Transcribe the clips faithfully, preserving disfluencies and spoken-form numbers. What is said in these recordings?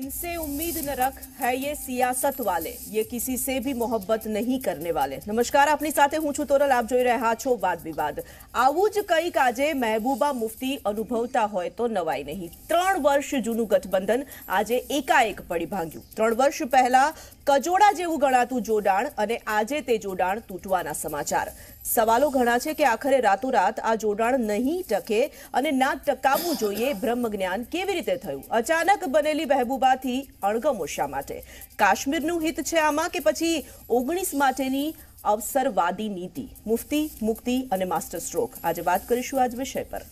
इनसे उम्मीद न रख है ये सियासत वाले, ये किसी से भी मोहब्बत नहीं करने वाले। नमस्कार, આપની સાથે હું છું તોરલ, આપ જોઈ રહ્યા છો વાદ વિવાદ। આવું જ કંઈક આજે મહેબૂબા મુફ્તી અનુભવતા હોય તો નવાઈ નહીં। ત્રણ વર્ષ જૂનું ગઠબંધન આજે એકાએક પડી ભાંગ્યું। ત્રણ વર્ષ પહેલા કજોડા જેવું ગણાતું જોડાણ અને આજે તે જોડાણ તૂટવાના સમાચાર। સવાલો ઘણા છે કે આખરે રાતોરાત આ જોડાણ નહીં ટકે અને ના ટકાવવું જોઈએ। બ્રહ્મજ્ઞાન કેવી રીતે થયું? અચાનક બનેલી મહેબૂબાથી અણગમો શા માટે? કાશ્મીરનું હિત છે આમાં કે પછી ઓગણીસ માટેની અવસરવાદી નીતિ? મુફ્તી, મુક્તિ અને માસ્ટર સ્ટ્રોક, આજે વાત કરીશું આજ વિષય પર।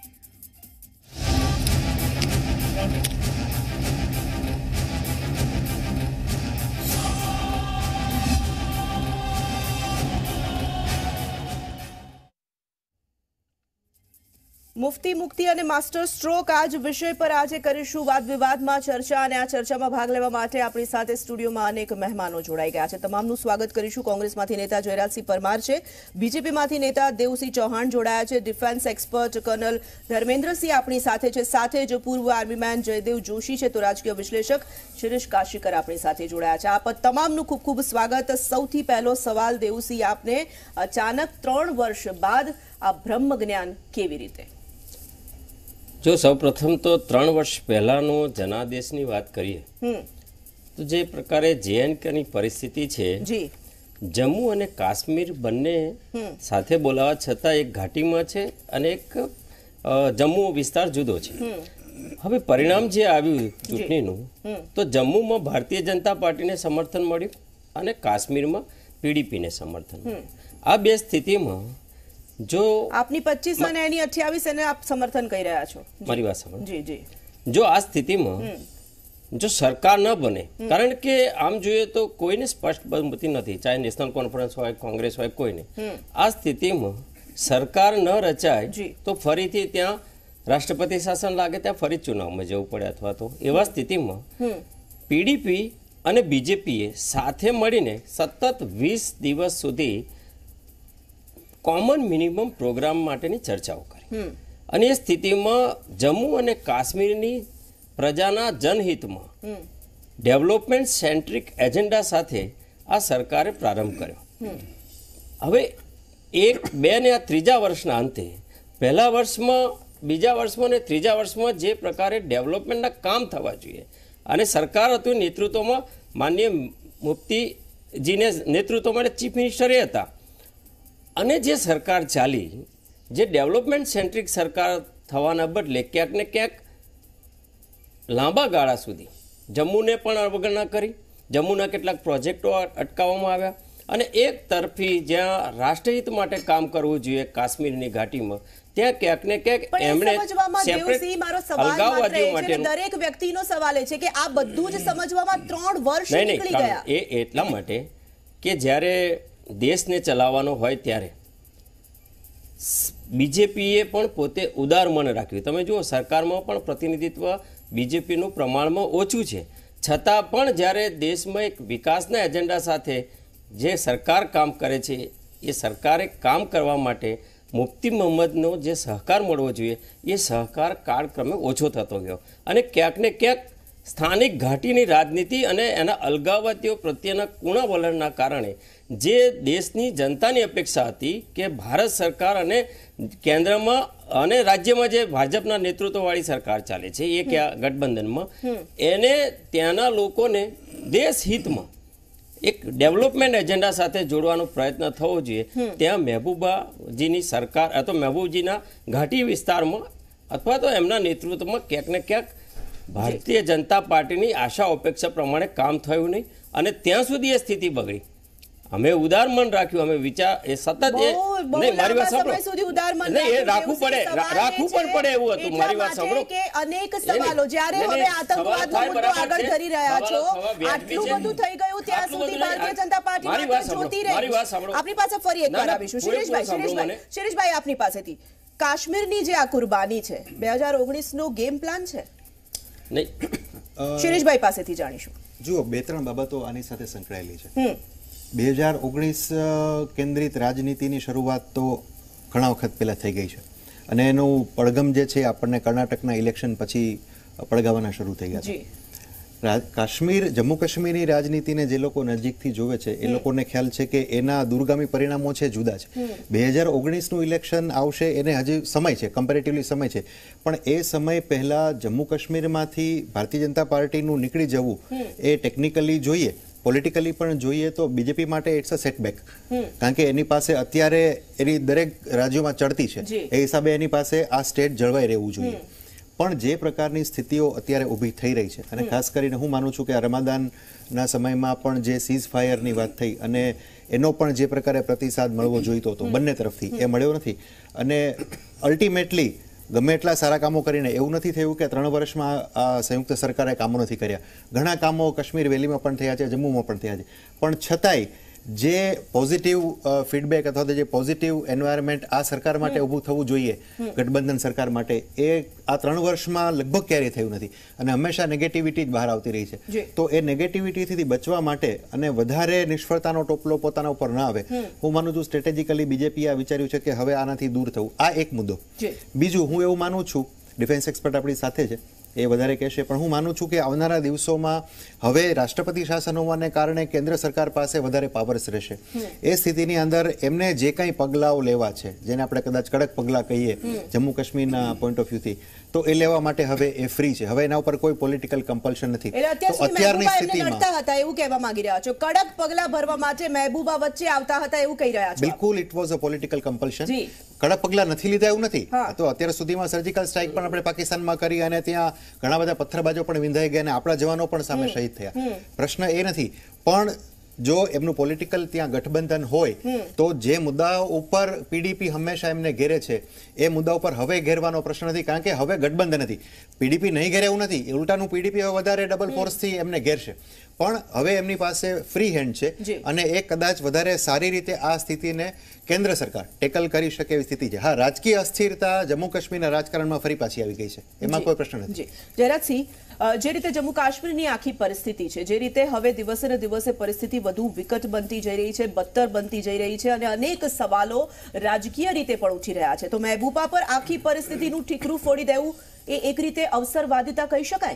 મુફ્તી, મુક્તિ અને માસ્ટર સ્ટ્રોક, આજ વિષય પર આજે કરીશું વાદ વિવાદમાં ચર્ચા। અને આ ચર્ચામાં ભાગ લેવા માટે આપણી સાથે સ્ટુડિયોમાં અનેક મહેમાનો જોડાઈ ગયા છે। તમામનું સ્વાગત કરીશું। કોંગ્રેસમાંથી નેતા જયરાજસિંહ પરમાર છે, બીજેપીમાંથી નેતા દેવસિંહ ચૌહાણ જોડાયા છે, ડિફેન્સ એક્સપર્ટ કર્નલ ધર્મેન્દ્રસિંહ આપણી સાથે છે, સાથે જ પૂર્વ આર્મીમેન જયદેવ જોશી છે, તો રાજકીય વિશ્લેષક શિરીષ કાશીકર આપણી સાથે જોડાયા છે। આપ તમામનું ખૂબ ખૂબ સ્વાગત। સૌથી પહેલો સવાલ દેવસિંહ આપને, અચાનક ત્રણ વર્ષ બાદ આ બ્રહ્મ જ્ઞાન કેવી રીતે? જો સૌપ્રથમ તો ત્રણ વર્ષ પહેલાનો જનાદેશની વાત કરીએ તો જે પ્રકારે જે એન્ડ કેની પરિસ્થિતિ છે, જમ્મુ અને કાશ્મીર બંને સાથે બોલાવા છતાં એક ઘાટીમાં છે અને એક જમ્મુ વિસ્તાર જુદો છે। હવે પરિણામ જે આવ્યું ચૂંટણીનું, તો જમ્મુમાં ભારતીય જનતા પાર્ટીને સમર્થન મળ્યું અને કાશ્મીરમાં પીડીપીને સમર્થન મળ્યું। આ બે સ્થિતિમાં જો આપની પચીસ અને એની અઠ્યાવીસ એને આપ સમર્થન કરી રહ્યા છો, મારી વાત સાંભળો જી જી જો આ સ્થિતિમાં જો સરકાર ન બને, કારણ કે આમ જોઈએ તો કોઈને સ્પષ્ટ બહુમતી નથી, ચાહે નેશનલ કોન્ફરન્સ હોય, કોંગ્રેસ હોય, કોઈને। આ સ્થિતિમાં સરકાર ન રચાય તો ફરીથી ત્યાં રાષ્ટ્રપતિ શાસન લાગે, ત્યાં ફરી ચુનાવમાં જવું પડે, અથવા તો એવા સ્થિતિમાં પીડીપી અને બીજેપીએ સાથે મળીને સતત વીસ દિવસ સુધી કોમન મિનિમમ પ્રોગ્રામ માટેની ચર્ચાઓ કરી અને એ સ્થિતિમાં જમ્મુ અને કાશ્મીરની પ્રજાના જનહિતમાં ડેવલપમેન્ટ સેન્ટ્રિક એજન્ડા સાથે આ સરકારે પ્રારંભ કર્યો। હવે એક બે ને આ ત્રીજા વર્ષના અંતે પહેલા વર્ષમાં, બીજા વર્ષમાં અને ત્રીજા વર્ષમાં જે પ્રકારે ડેવલપમેન્ટના કામ થવા જોઈએ અને સરકાર હતું નેતૃત્વમાં માનનીય મુફ્તીજીને નેતૃત્વમાં ચીફ મિનિસ્ટર એ હતા, અને જે સરકાર ચાલી, જે ડેવલપમેન્ટ સેન્ટ્રિક સરકાર થવાના બદલે ક્યાંક ને ક્યાંક લાંબા ગાળા સુધી જમ્મુને પણ અવગણના કરી, જમ્મુના કેટલાક પ્રોજેક્ટો અટકાવવામાં આવ્યા અને એક તરફી જ્યાં રાષ્ટ્રહિત માટે કામ કરવું જોઈએ કાશ્મીરની ઘાટીમાં, ત્યાં ક્યાંક ને ક્યાંક એમણે અલગાવવાદીઓ માટે દરેક વ્યક્તિનો સવાલ છે કે આ બધું જ સમજવામાં ત્રણ વર્ષ નીકળી ગયા। એ એટલા માટે કે જ્યારે દેશને ચલાવવાનો હોય ત્યારે બીજેપીએ પણ પોતે ઉદાર મન રાખ્યું। તમે જુઓ, સરકારમાં પણ પ્રતિનિધિત્વ બીજેપીનું પ્રમાણમાં ઓછું છે, છતાં પણ જ્યારે દેશમાં એક વિકાસના એજન્ડા સાથે જે સરકાર કામ કરે છે, એ સરકારે કામ કરવા માટે મુફ્તી મોહમ્મદનો જે સહકાર મળવો જોઈએ, એ સહકાર કાળક્રમે ઓછો થતો ગયો અને ક્યાંક ને ક્યાંક સ્થાનિક ઘાટીની રાજનીતિ અને એના અલગાવવાદીઓ પ્રત્યેના કુણા વલણના કારણે જે દેશની જનતાની અપેક્ષા હતી કે ભારત સરકાર અને કેન્દ્રમાં અને રાજ્યમાં જે ભાજપના નેતૃત્વવાળી સરકાર ચાલે છે, એ ક્યાં ગઠબંધનમાં, એને ત્યાંના લોકોને દેશ હિતમાં એક ડેવલપમેન્ટ એજન્ડા સાથે જોડવાનો પ્રયત્ન થવો જોઈએ। ત્યાં મહેબૂબાજીની સરકાર અથવા મહેબૂબજીના ઘાટી વિસ્તારમાં અથવા તો એમના નેતૃત્વમાં ક્યાંક ને ક્યાંક ભારતીય જનતા પાર્ટીની આશા અપેક્ષા પ્રમાણે કામ થયું નહીં અને ત્યાં સુધી એ સ્થિતિ બગડી। અમે ઉદાર મન રાખ્યું, અમે વિચાર એ સતત એ નહીં, મારી વાત સાંભળો, નહીં એ રાખવું પડે, રાખવું પણ પડે એવું હતું। મારી વાત સાંભળો કે અનેક સવાલો જ્યારે હવે આતંકવાદનો મુદ્દો આગળ કરી રહ્યા છો, આટલું બધું થઈ ગયું ત્યાં સુધી ભારતીય જનતા પાર્ટી જોતી રહી। આપની પાસે ફરી એકવાર આવીશું શિરીષભાઈ, શિરીષભાઈ શિરીષભાઈ આપની પાસેથી કાશ્મીરની જે આ કુરબાની છે, બે હજાર ઓગણીસ નો ગેમ પ્લાન છે? નહીં, શિરીષભાઈ પાસેથી જાણીશું। જુઓ, બે ત્રણ બાબતો આની સાથે સંકળાયેલી છે। બે હજાર ઓગણીસ કેન્દ્રિત રાજનીતિની શરૂઆત તો ઘણા વખત પહેલાં થઈ ગઈ છે અને એનું પડઘમ જે છે આપણને કર્ણાટકના ઇલેક્શન પછી પડગાવાના શરૂ થઈ ગયા છે। કાશ્મીર જમ્મુ કાશ્મીરની રાજનીતિને જે લોકો નજીકથી જોવે છે એ લોકોને ખ્યાલ છે કે એના દૂરગામી પરિણામો છે જુદા છે. બે હજાર ઓગણીસનું ઇલેક્શન આવશે એને હજી સમય છે, કમ્પેરેટિવલી સમય છે, પણ એ સમય પહેલા જમ્મુ કાશ્મીરમાંથી ભારતીય જનતા પાર્ટીનું નીકળી જવું એ ટેકનિકલી જોઈએ, પોલિટિકલી પણ જોઈએ તો બીજેપી માટે ઇટ્સ અ સેટબેક. કારણ કે એની પાસે અત્યારે એની દરેક રાજ્યોમાં ચડતી છે, એ હિસાબે એની પાસે આ સ્ટેટ જળવાઈ રહેવું જોઈએ. પણ જે પ્રકારની સ્થિતિઓ અત્યારે ઊભી થઈ રહી છે, અને ખાસ કરીને હું માનું છું કે આ રમાદાનના સમયમાં પણ જે સીઝ ફાયરની વાત થઈ અને એનો પણ જે પ્રકારે પ્રતિસાદ મળવો જોઈતો હતો બંને તરફથી, એ મળ્યો નથી. અને અલ્ટિમેટલી ગમે એટલા સારા કામો કરીને એવું નથી થયું કે ત્રણ વર્ષમાં આ સંયુક્ત સરકારે કામો નથી કર્યા. ઘણા કામો કાશ્મીર વેલીમાં પણ થયા છે, જમ્મુમાં પણ થયા છે, પણ છતાંય જે પોઝિટિવ ફીડબેક અથવા તો જે પોઝિટિવ એન્વાયરમેન્ટ આ સરકાર માટે ઊભું થવું જોઈએ, ગઠબંધન સરકાર માટે, એ આ ત્રણ વર્ષમાં લગભગ ક્યારેય થયું નથી. અને હંમેશા નેગેટિવિટી જ બહાર આવતી રહી છે. તો એ નેગેટિવિટીથી બચવા માટે અને વધારે નિષ્ફળતાનો ટોપલો પોતાના ઉપર ના આવે, હું માનું છું સ્ટ્રેટેજિકલી બીજેપી આ વિચાર્યું છે કે હવે આનાથી દૂર થવું. આ એક મુદ્દો. બીજું, હું એવું માનું છું, ડિફેન્સ એક્સપર્ટ આપણી સાથે છે, એ વધારે કહેશે, પણ હું માનું છું કે આવનારા દિવસોમાં હવે રાષ્ટ્રપતિ શાસન હોવાને કારણે કેન્દ્ર સરકાર પાસે વધારે પાવર્સ રહેશે. એ સ્થિતિની અંદર એમને જે કંઈ પગલાઓ લેવા છે, જેને આપણે કદાચ કડક પગલાં કહીએ જમ્મુ કાશ્મીરના પોઈન્ટ ઓફ વ્યૂથી, તો એ લેવા માટે હવે એ ફ્રી છે. હવે એના ઉપર કોઈ પોલિટિકલ કમ્પલ્શન નથી. તો અત્યારની સ્થિતિમાં હતા એવું કહેવા માંગી રહ્યા છો, કડક પગલાં ભરવા માટે મહેબૂબા વચ્ચે આવતા હતા એવું કહી રહ્યા છો? બિલકુલ, it was a political compulsion. કડક પગલાં નથી લીધા એવું નથી. તો અત્યાર સુધીમાં સર્જિકલ સ્ટ્રાઇક પણ આપણે પાકિસ્તાનમાં કરી અને ત્યાં ઘણા બધા પથ્થરબાજો પણ વિંધાઈ ગયા અને આપણા જવાનો પણ સામે શહીદ થયા. પ્રશ્ન એ નથી, પણ જો એમનું પોલિટિકલ ત્યાં ગઠબંધન હોય તો જે મુદ્દાઓ ઉપર પીડીપી હંમેશા એમને ઘેરે છે એ મુદ્દા ઉપર હવે ઘેરવાનો પ્રશ્ન નથી. કારણ કે હવે ગઠબંધન નથી, પીડીપી નહીં ઘેરે એવું નથી, ઉલટાનું પીડીપી હવે વધારે ડબલ ફોર્સથી એમને ઘેરશે. પણ હવે એમની પાસે ફ્રી હેન્ડ છે અને એ કદાચ વધારે સારી રીતે આ સ્થિતિને કેન્દ્ર સરકાર ટેકલ કરી શકે એવી સ્થિતિ છે. હા, રાજકીય અસ્થિરતા જમ્મુ કાશ્મીરના રાજકારણમાં ફરી પાછી આવી ગઈ છે, એમાં કોઈ પ્રશ્ન નથી. જયરાજસિંહ, જે રીતે જમ્મુ કાશ્મીરની આખી પરિસ્થિતિ છે, જે રીતે હવે દિવસે ને દિવસે પરિસ્થિતિ વધુ વિકટ બનતી જઈ રહી છે, બદતર બનતી જઈ રહી છે અને અનેક સવાલો રાજકીય રીતે પણ ઉઠી રહ્યા છે, તો મહેબૂબા પર આખી પરિસ્થિતિનું ઠીકરું ફોડી દેવું એ એક રીતે અવસરવાદિતા કહી શકાય?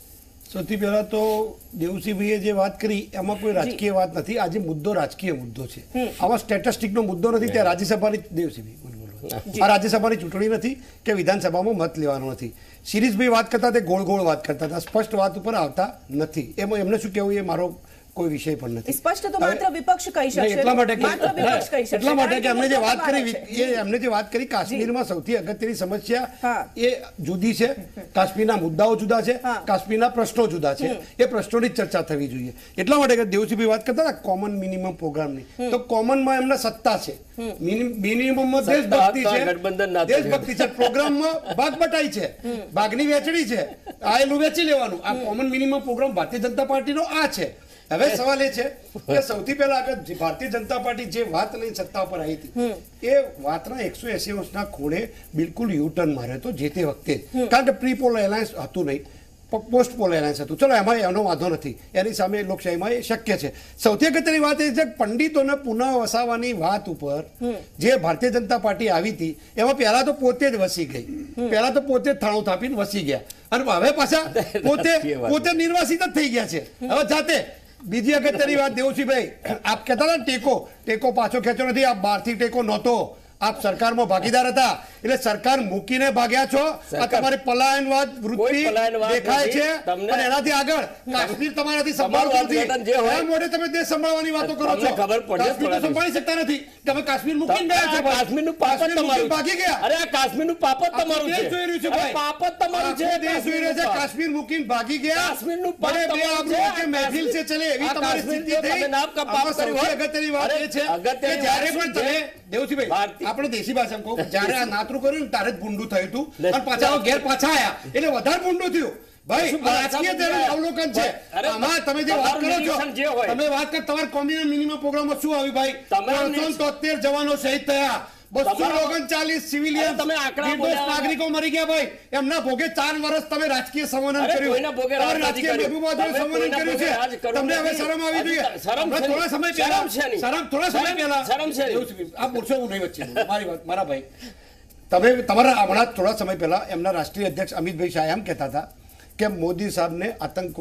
સૌથી પહેલા તો દેવસિંહભાઈએ જે વાત કરી એમાં કોઈ રાજકીય વાત નથી. આજે મુદ્દો રાજકીય મુદ્દો છે, આમાં સ્ટેટિસ્ટિકનો મુદ્દો નથી. ત્યાં રાજ્યસભાની દેવસિંહભાઈ આ રાજ્યસભાની ચૂંટણી નથી કે વિધાનસભામાં મત લેવાનો નથી. શિરીષભાઈ વાત કરતા તે ગોળ ગોળ વાત કરતા હતા, સ્પષ્ટ વાત ઉપર આવતા નથી. એમાં એમને શું કહેવું એ મારો કોઈ વિષય પણ નથી. સ્પષ્ટ તો માત્ર વિપક્ષ કહી શકે. એટલા માટે એટલા માટે કે એમને જે વાત કરી એ એમને જે વાત કરી કાશ્મીરમાં સૌથી અગત્યની સમસ્યા એ જુદી છે, કાશ્મીરના મુદ્દાઓ જુદા છે, કાશ્મીરના પ્રશ્નો જુદા છે. એ પ્રશ્નોની ચર્ચા થવી જોઈએ. એટલા માટે કે દેવસિંહભાઈ વાત કરતા હતા કોમન મિનિમમ પ્રોગ્રામની, તો કોમનમાં એમને સત્તા છે, મિનિમમમાં દેશભક્તિ છે, દેશભક્તિ છે, પ્રોગ્રામમાં ભાગ બટાઈ છે, ભાગની વેચણી છે, આયેલું વેચી લેવાનું. આ common minimum programme Bharatiya Janata પાર્ટીનો આ છે. હવે સવાલ એ છે કે સૌથી પહેલા આગળ ભારતીય જનતા પાર્ટી જે વાત લઈને સત્તા પર આવી હતી એ વાતના એકસો એસી વર્ષના ખૂણે બિલકુલ યુટર્ન માર્યો હતો જે તે વખતે. કારણ કે પ્રી પોલ એલાયન્સ હતું નહીં, પોસ્ટ પોલ એલાયન્સ હતું. ચલો, એમાં એનો વાંધો નથી, એની સામે લોકશાહીમાં એ શક્ય છે. સૌથી અગત્યની વાત એ છે પંડિતોને પુનઃ વસાવવાની વાત ઉપર જે ભારતીય જનતા પાર્ટી આવી હતી એમાં પહેલા તો પોતે જ વસી ગઈ, પહેલા તો પોતે જ થાણું થાપીને વસી ગયા અને હવે પાછા પોતે પોતે નિર્વાસિત જ થઈ ગયા છે હવે જાતે. બીજી અગત્યની વાત દેવસિંહભાઈ, આપ કહેતા હતા ટેકો ટેકો પાછો ખેંચો નથી. આપ બહારથી ટેકો નહોતો, આપ સરકારમાં ભાગીદાર હતા એટલે સરકાર મૂકીને ભાગ્યા છો. આ તમારી પલાયનવાદ વૃત્તિ દેખાય છે અને એનાથી આગળ કાશ્મીર તમારાથી સંભાળવું નથી. આ મોઢે તમે દેશ સંભાળવાની વાતો કરો છો, કાશ્મીર તો સંભાળી શકતા નથી. તમે કાશ્મીર મૂકીને ગયા છો, કાશ્મીરનું પાપ તમારું ભાગી ગયા. અરે આ કાશ્મીરનું પાપ જ તમારું છે, જોઈ રહ્યું છે ભાઈ, પાપ જ તમારું છે. દેશ જોઈ રહ્યો છે, કાશ્મીર મૂકીને ભાગી ગયા. કાશ્મીરનું પાપ તમારું છે, મહેફિલ છે ચલે એવી તમારી સ્થિતિ થઈ. સૌથી અગત્યની વાત એ છે કે જ્યારે પણ તમે દેવસિંહભાઈ આપણે દેશી ભાષામાં કહું, જ્યારે આ નાતરું કર્યું ત્યારે જ ભૂંડું થયું હતું અને પાછા ઘેર પાછા આયા એટલે વધારે ભૂંડું થયું. ભાઈ રાજકીય અવલોકન છે આમાં. તમે જે વાત કરો છો, તમે વાત કર તમારા કોમ્યુનલ મિનિમમ પ્રોગ્રામમાં શું આવ્યું ભાઈ? ત્રણસો તોતેર જવાનો શહીદ થયા, બસો ઓગણચાલીસ સિવિલિયન નિર્દોષ નાગરિકો મરી ગયા ભાઈ. એમના ભોગે ચાર વર્ષ તમે રાજકીય સંવર્ધન કર્યું, રાજકીય મહેબૂબા જોડે સંવર્ધન કર્યું છે. તમને હવે શરમ આવી જોઈએ. થોડા સમય પહેલા શરમ થોડા સમય પહેલા આ પૂછો હું નહીં વચ્ચે મારી વાત મારા ભાઈ, તમે તમારા હમણાં થોડા સમય પહેલા એમના રાષ્ટ્રીય અધ્યક્ષ અમિતભાઈ શાહ એમ કહેતા હતા કે મોદી સાહેબને આતંકવાદ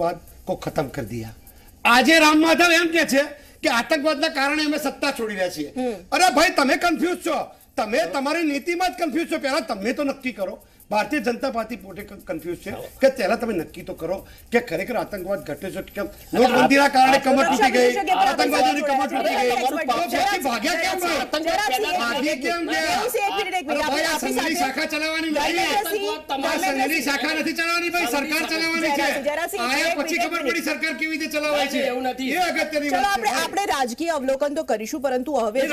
को खत्म कर दिया। આજે રામ માધવ એમ કે છે કે આતંકવાદના કારણે અમે સત્તા છોડી રહ્યા છીએ। અરે ભાઈ, તમે કન્ફ્યુઝ છો, તમે તમારી નીતિમાં જ કન્ફ્યુઝ છો। પહેલા તમે તો નક્કી કરો, ભારતીય જનતા પાર્ટી પોતે કન્ફ્યુઝ છે કે પહેલા તમે નક્કી તો કરો કે ખરેખર આતંકવાદ ઘટે છે કેમ? નોટબંધીના કારણે કમર તૂટી ગઈ, આતંકવાદીઓની કમર તૂટી ગઈ, તો ભાગ્યા કેમ? ભાગ્યા કેમ ગયા? ભાઈ, આ સંઘની શાખા ચલાવવાની નથી, આ સંઘની શાખા નથી ચલાવવાની, ભાઈ સરકાર ચલાવવાની છે। આયા પછી ખબર પડી સરકાર કેવી રીતે ચલાવાય છે, એવું નથી। એ અગત્યની વાત છે। આપણે આપણે રાજકીય અવલોકન તો કરીશું, પરંતુ હવે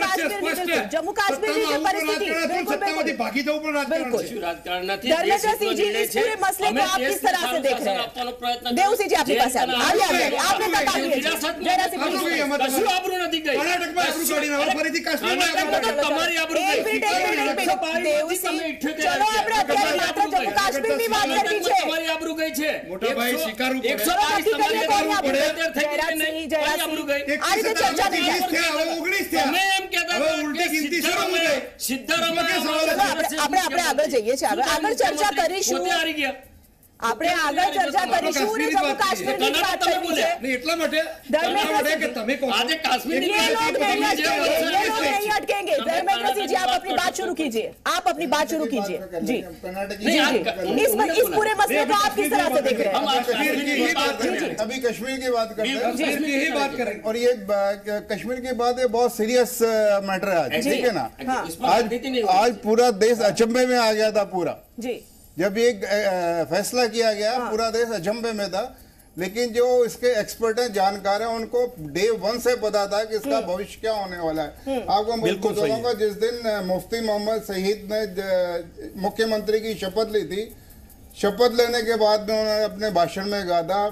જમ્મુ કાશ્મીરની જે પરિસ્થિતિ સત્તામાંથી ભાગી જવું પણ રાજકારણ છે। धर्मेंद्र सिंह जी, इस पूरे मसले को आप किस तरह से देख रहे हैं? देव सिंह जी, आपके पास आइए, आइए, आपने बता दिया। जरा सिंह કશું આબરૂ નથી ગઈ, કર્ણાટકમાં આબરૂ કાઢીને હવે ફરીથી કાશ્મીરમાં તમારી આબરૂ एक मिनट, एक मिनट, एक मिनट, देव सिंह, चलो આપણે અત્યારે માત્ર જમ્મુ કાશ્મીરની વાત કરવી છે। તમારી આબરૂ ગઈ છે, મોટા ભાઈ સ્વીકારવું પડે। એકસો બાવીસ તમારી આબરૂ પડે, જયરાજ સિંહ, જયરાજ આબરૂ સિંહ, ગઈ। આ રીતે ચર્ચા નહીં થાય। હવે ઓગણીસ થયા, તમે એમ કહેતા હવે ઉલટી ગિનતી શરૂ થઈ ગઈ। સિદ્ધારામૈયા ચલો આપણે આપણે આપણે આગળ જઈએ છીએ, આગળ આગળ ચર્ચા કરીશું, પોતે હારી ગયા। આપણે આગળ ચર્ચા કરીશું ને જમ્મુ કાશ્મીરની જ વાત કરવી છે। નહીં, એટલા માટે ધર્મેન્દ્ર એટલા માટે કે તમે કહો છો- આજે કાશ્મીરની ये लोग नहीं अटकेंगे, ये लोग नहीं अटकेंगे। धर्मेंद्र सिंह जी, आप अपनी बात शुरू कीजिए, आप अपनी बात शुरू कीजिए जी जी जी। इस इस पूरे मसले को आप किस तरह से देख रहे हम हैं? आज कश्मीर की ही बात कर रहे हैं। अभी कश्मीर की बात करते हैं, कश्मीर की ही बात करेंगे। और ये ब- कश्मीर की बात है, बहुत सीरियस मैटर है आज, ठीक है ना। इस पर आज राजनीति नहीं होगी। आज पूरा देश अचंभे में आ गया था पूरा, जी जब ये अ, फैसला किया गया पूरा देश अचंभे में था। लेकिन जो इसके एक्सपर्ट हैं, जानकार हैं, उनको डे वन से पता था कि इसका भविष्य क्या होने वाला है। आपको मैं बिल्कुल सही है। बताऊंगा, जिस दिन अ, मुफ्ती मोहम्मद शहीद ने ज- मुख्यमंत्री की शपथ ली थी, शपथ लेने के बाद में उन्होंने अपने भाषण में कहा था,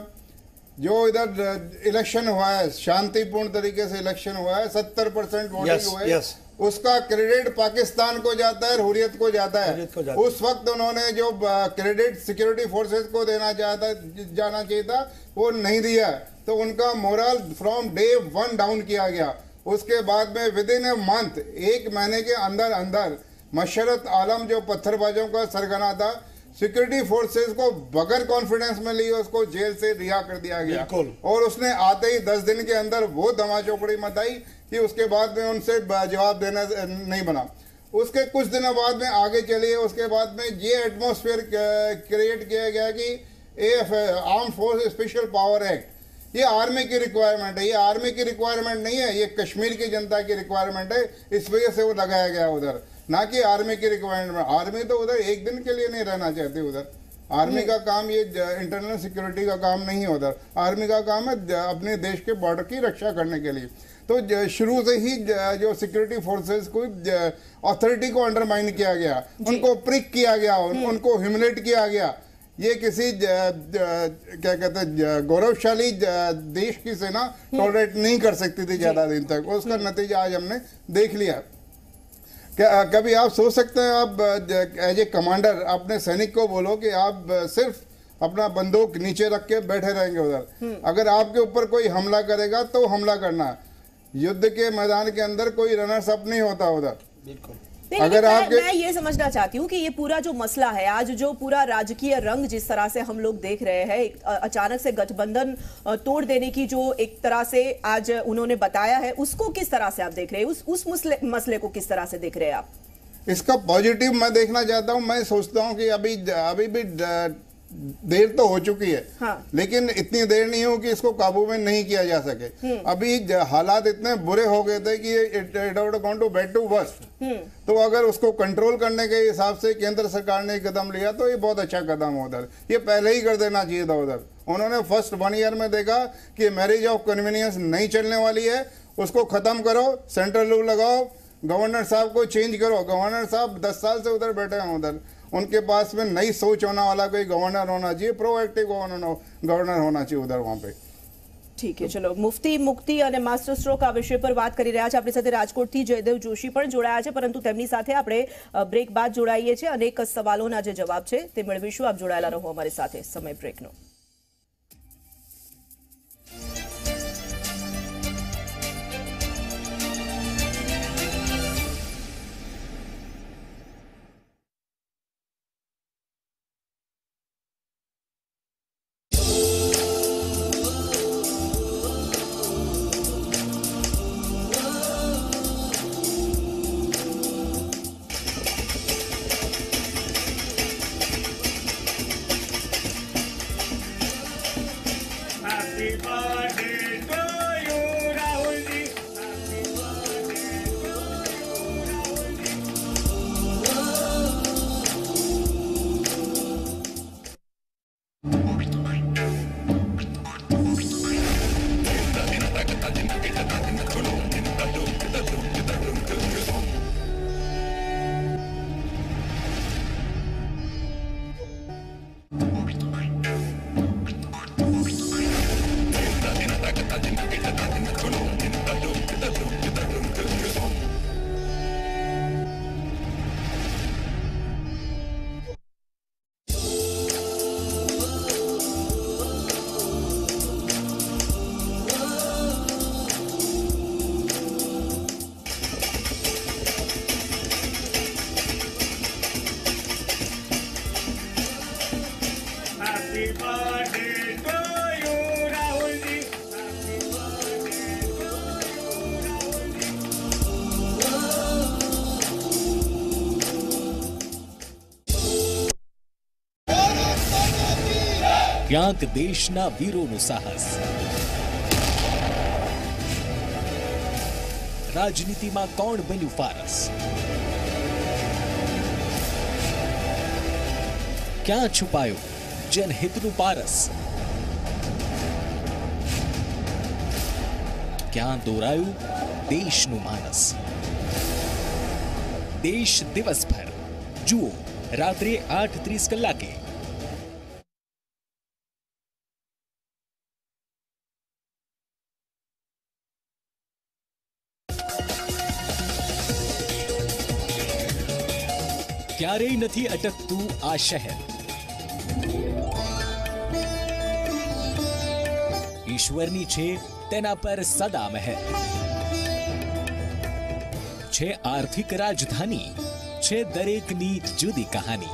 जो इधर इलेक्शन हुआ है, शांतिपूर्ण तरीके से इलेक्शन हुआ है, सत्तर परसेंट वोटिंग Yes, हुए, yes. उसका क्रेडिट पाकिस्तान को जाता है, हुर्रियत को जाता है। हुर्रियत को जाता है। उस वक्त उन्होंने जो क्रेडिट सिक्योरिटी फोर्सेस को देना चाहता जाना चाहिए था, वो नहीं दिया, तो उनका morale from day one down किया गया। उसके बाद में विद इन ए मंथ, एक महीने के अंदर अंदर मशरत आलम जो पत्थरबाजों का सरगना था, सिक्योरिटी फोर्सेस को बगैर कॉन्फिडेंस में लिए उसको जेल से रिहा कर दिया गया। बिल्कुल। और उसने आते ही दस दिन के अंदर वो धमाचौकड़ी मचाई कि उसके बाद में उनसे जवाब देना नहीं बना। उसके कुछ दिनों बाद में आगे चलिए, उसके बाद में ये एटमॉस्फेयर क्रिएट किया गया कि armed force special power act, ये आर्मी की रिक्वायरमेंट है। ये आर्मी की रिक्वायरमेंट नहीं है, ये कश्मीर की जनता की रिक्वायरमेंट है, इस वजह से वो लगाया गया उधर, ना कि आर्मी की रिक्वायरमेंट। आर्मी तो उधर एक दिन के लिए नहीं रहना चाहती उधर। आर्मी का काम ये इंटरनल सिक्योरिटी का काम नहीं है उधर। आर्मी का काम है अपने देश के बॉर्डर की रक्षा करने के लिए। तो शुरू से ही जो सिक्योरिटी फोर्सेस को अथॉरिटी को अंडरमाइन किया गया, उनको प्रिक किया गया, उनको ह्यूमिलेट किया गया। ये किसी ज, ज, क्या कहते हैं गौरवशाली देश की सेना टॉलरेट नहीं कर सकती थी ज्यादा दिन तक। उसका नतीजा आज हमने देख लिया। क्या कभी आप सोच सकते हैं, आप एज ए कमांडर अपने सैनिक को बोलो कि आप सिर्फ अपना बंदूक नीचे रख के बैठे रहेंगे उधर, अगर आपके ऊपर कोई हमला करेगा तो हमला करना। युद्ध के मैदान के अंदर कोई रनर्स अप नहीं होता उधर। बिल्कुल। नहीं, अगर मैं, मैं ये समझना चाहती हूँ कि ये पूरा जो मसला है आज, जो पूरा राजकीय रंग जिस तरह से हम लोग देख रहे हैं, एक अचानक से गठबंधन तोड़ देने की जो एक तरह से आज उन्होंने बताया है, उसको किस तरह से आप देख रहे हैं? उस उस मसले, मसले को किस तरह से देख रहे हैं आप? इसका पॉजिटिव मैं देखना चाहता हूँ। मैं सोचता हूँ कि अभी अभी भी देर तो हो चुकी है, हाँ। लेकिन इतनी देर नहीं हो कि इसको काबू में नहीं किया जा सके। अभी हालात इतने बुरे हो गए थे कि it would gone to bad to worst. तो अगर उसको कंट्रोल करने के हिसाब से केंद्र सरकार ने कदम लिया तो ये बहुत अच्छा कदम है उधर। ये पहले ही कर देना चाहिए था उधर। उन्होंने फर्स्ट वन ईयर में देखा कि मैरिज ऑफ कन्वीनियंस नहीं चलने वाली है, उसको खत्म करो, सेंट्रल रूल लगाओ, गवर्नर साहब को चेंज करो। गवर्नर साहब दस साल से उधर बैठे हैं उधर, उनके पास में नई सोच होने वाला कोई गवर्नर होना चाहिए, प्रोएक्टिव गवर्नर होना चाहिए उधर वहां पे। ठीक है, चलो मुफ्ती मुक्ति અને માસ્ટર સ્ટ્રોક આ વિષય પર વાત કરી રહ્યા છે। આપણી સાથે રાજકોટથી જયદેવ જોશી પણ જોડાયા છે, પરંતુ તેમની સાથે આપણે બ્રેક બાદ જોડાઈએ છીએ। અનેક સવાલોના જે જવાબ છે તે મેળવીશું। આપ જોડાયેલા રહો અમારી સાથે। સમય બ્રેકનો। ક્યાંક દેશના વીરોનું સાહસ, રાજનીતિમાં કોણ બન્યું ફારસ, ક્યાં છુપાયો જનહિતનું પારસ, ક્યાં દોરાયું દેશનું માનસ. દેશ દિવસભર જુઓ રાત્રે આઠ ત્રીસ કલાકે. ક્યારેય નથી અટકતું આ શહેર. ઈશ્વરની છે તેના પર સદા મહેર. છે આર્થિક રાજધાની, છે દરેકની જુદી કહાની.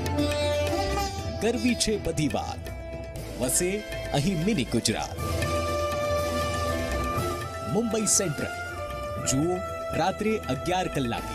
કરવી છે બધી વાત, વસે અહીં મિની ગુજરાત. મુંબઈ સેન્ટ્રલ જુઓ રાત્રે અગિયાર કલાકે.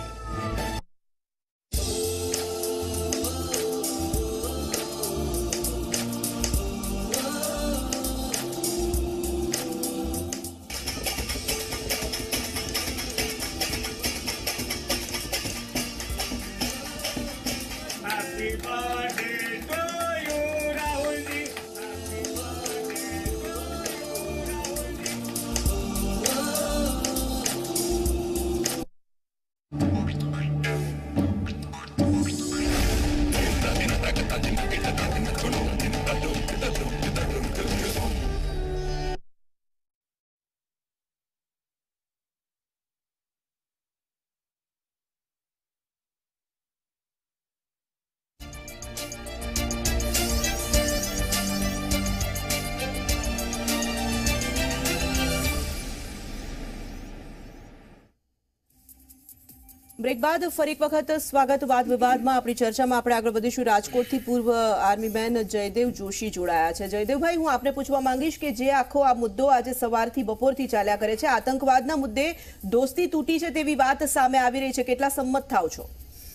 બ્રેક બાદ ફરી એક વખત સ્વાગત વાદ વિવાદમાં. આપણી ચર્ચામાં આપણે આગળ વધીશું. રાજકોટથી પૂર્વ આર્મીમેન જયદેવ જોશી જોડાયા છે. જયદેવભાઈ, હું આપને પૂછવા માંગીશ કે જે આખો આ મુદ્દો આજે સવારથી બપોરથી ચાલ્યા કરે છે, આતંકવાદના મુદ્દે દોસ્તી તૂટી છે તેવી વાત સામે આવી રહી છે, કેટલા સંમત થાવ છો?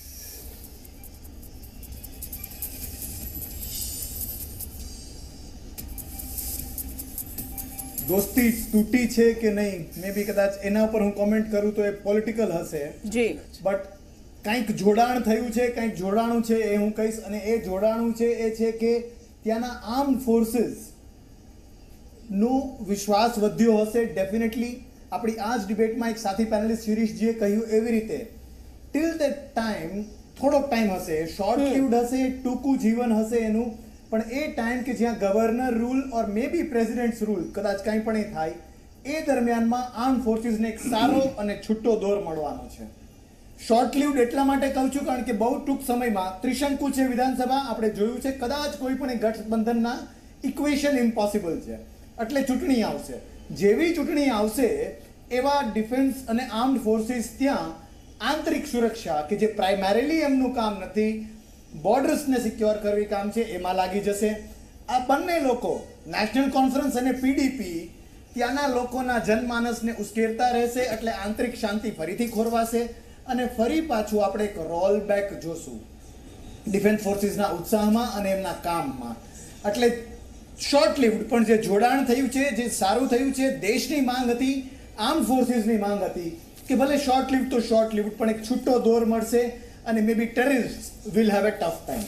દોસ્તી તૂટી છે કે નહીં, મે બી કદાચ એના ઉપર હું કોમેન્ટ કરું તો એ પોલિટિકલ હશે જી, બટ કંઈક જોડાણ થયું છે, કંઈક જોડાણું છે એ હું કહીશ. અને એ જોડાણું છે એ છે કે ત્યાંના આર્મ્ડ ફોર્સીસ નો વિશ્વાસ વધ્યો હશે ડેફિનેટલી. આપણી આ જ ડિબેટમાં એક સાથી પેનલિસ્ટ શિરીષજીએ કહ્યું એવી રીતે ટિલ ધેટ ટાઈમ થોડોક ટાઈમ હશે, શોર્ટ લિવ્ડ હશે, ટૂંકું જીવન હશે એનું, પણ એ ટાઈમ કે જ્યાં governor rule or may be president's rule કદાચ કંઈ પણ એ થાય એ દરમિયાનમાં આર્મ ફોર્સીસને એક સારો અને છૂટો દોર મળવાનો છે. શોર્ટ લિવ્ડ એટલા માટે કહું છું કારણ કે બહુ ટૂંક સમયમાં ત્રિશંકુ છે વિધાનસભા, આપણે જોયું છે, કદાચ કોઈ પણ ગઠબંધનના ઇક્વેશન ઇમ્પોસિબલ છે, એટલે ચૂંટણી આવશે. જેવી ચૂંટણી આવશે એવા ડિફેન્સ અને આર્મ્ડ ફોર્સીસ ત્યાં આંતરિક સુરક્ષા કે જે પ્રાઇમરીલી એમનું કામ નથી, બોર્ડર્સને સિક્યોર કરવી કામ છે, એમાં લાગી જશે. આ બંને લોકો નેશનલ કોન્ફરન્સ અને પીડીપી ત્યાંના લોકોના જનમાનસને ઉશ્કેરતા રહેશે, એટલે આંતરિક શાંતિ ફરીથી ખોરવાશે અને ફરી પાછું આપણે એક રોલ બેક જોશું ડિફેન્સ ફોર્સીસના ઉત્સાહમાં અને એમના કામમાં. એટલે શોર્ટ લિવ્ડ પણ જે જોડાણ થયું છે, જે સારું થયું છે, દેશની માંગ હતી, આર્મ ફોર્સીસની માંગ હતી કે ભલે શોર્ટ લિવ્ડ તો શોર્ટ લિવ્ડ પણ એક છૂટો દોર મળશે અને may be terrorist will have a tough time.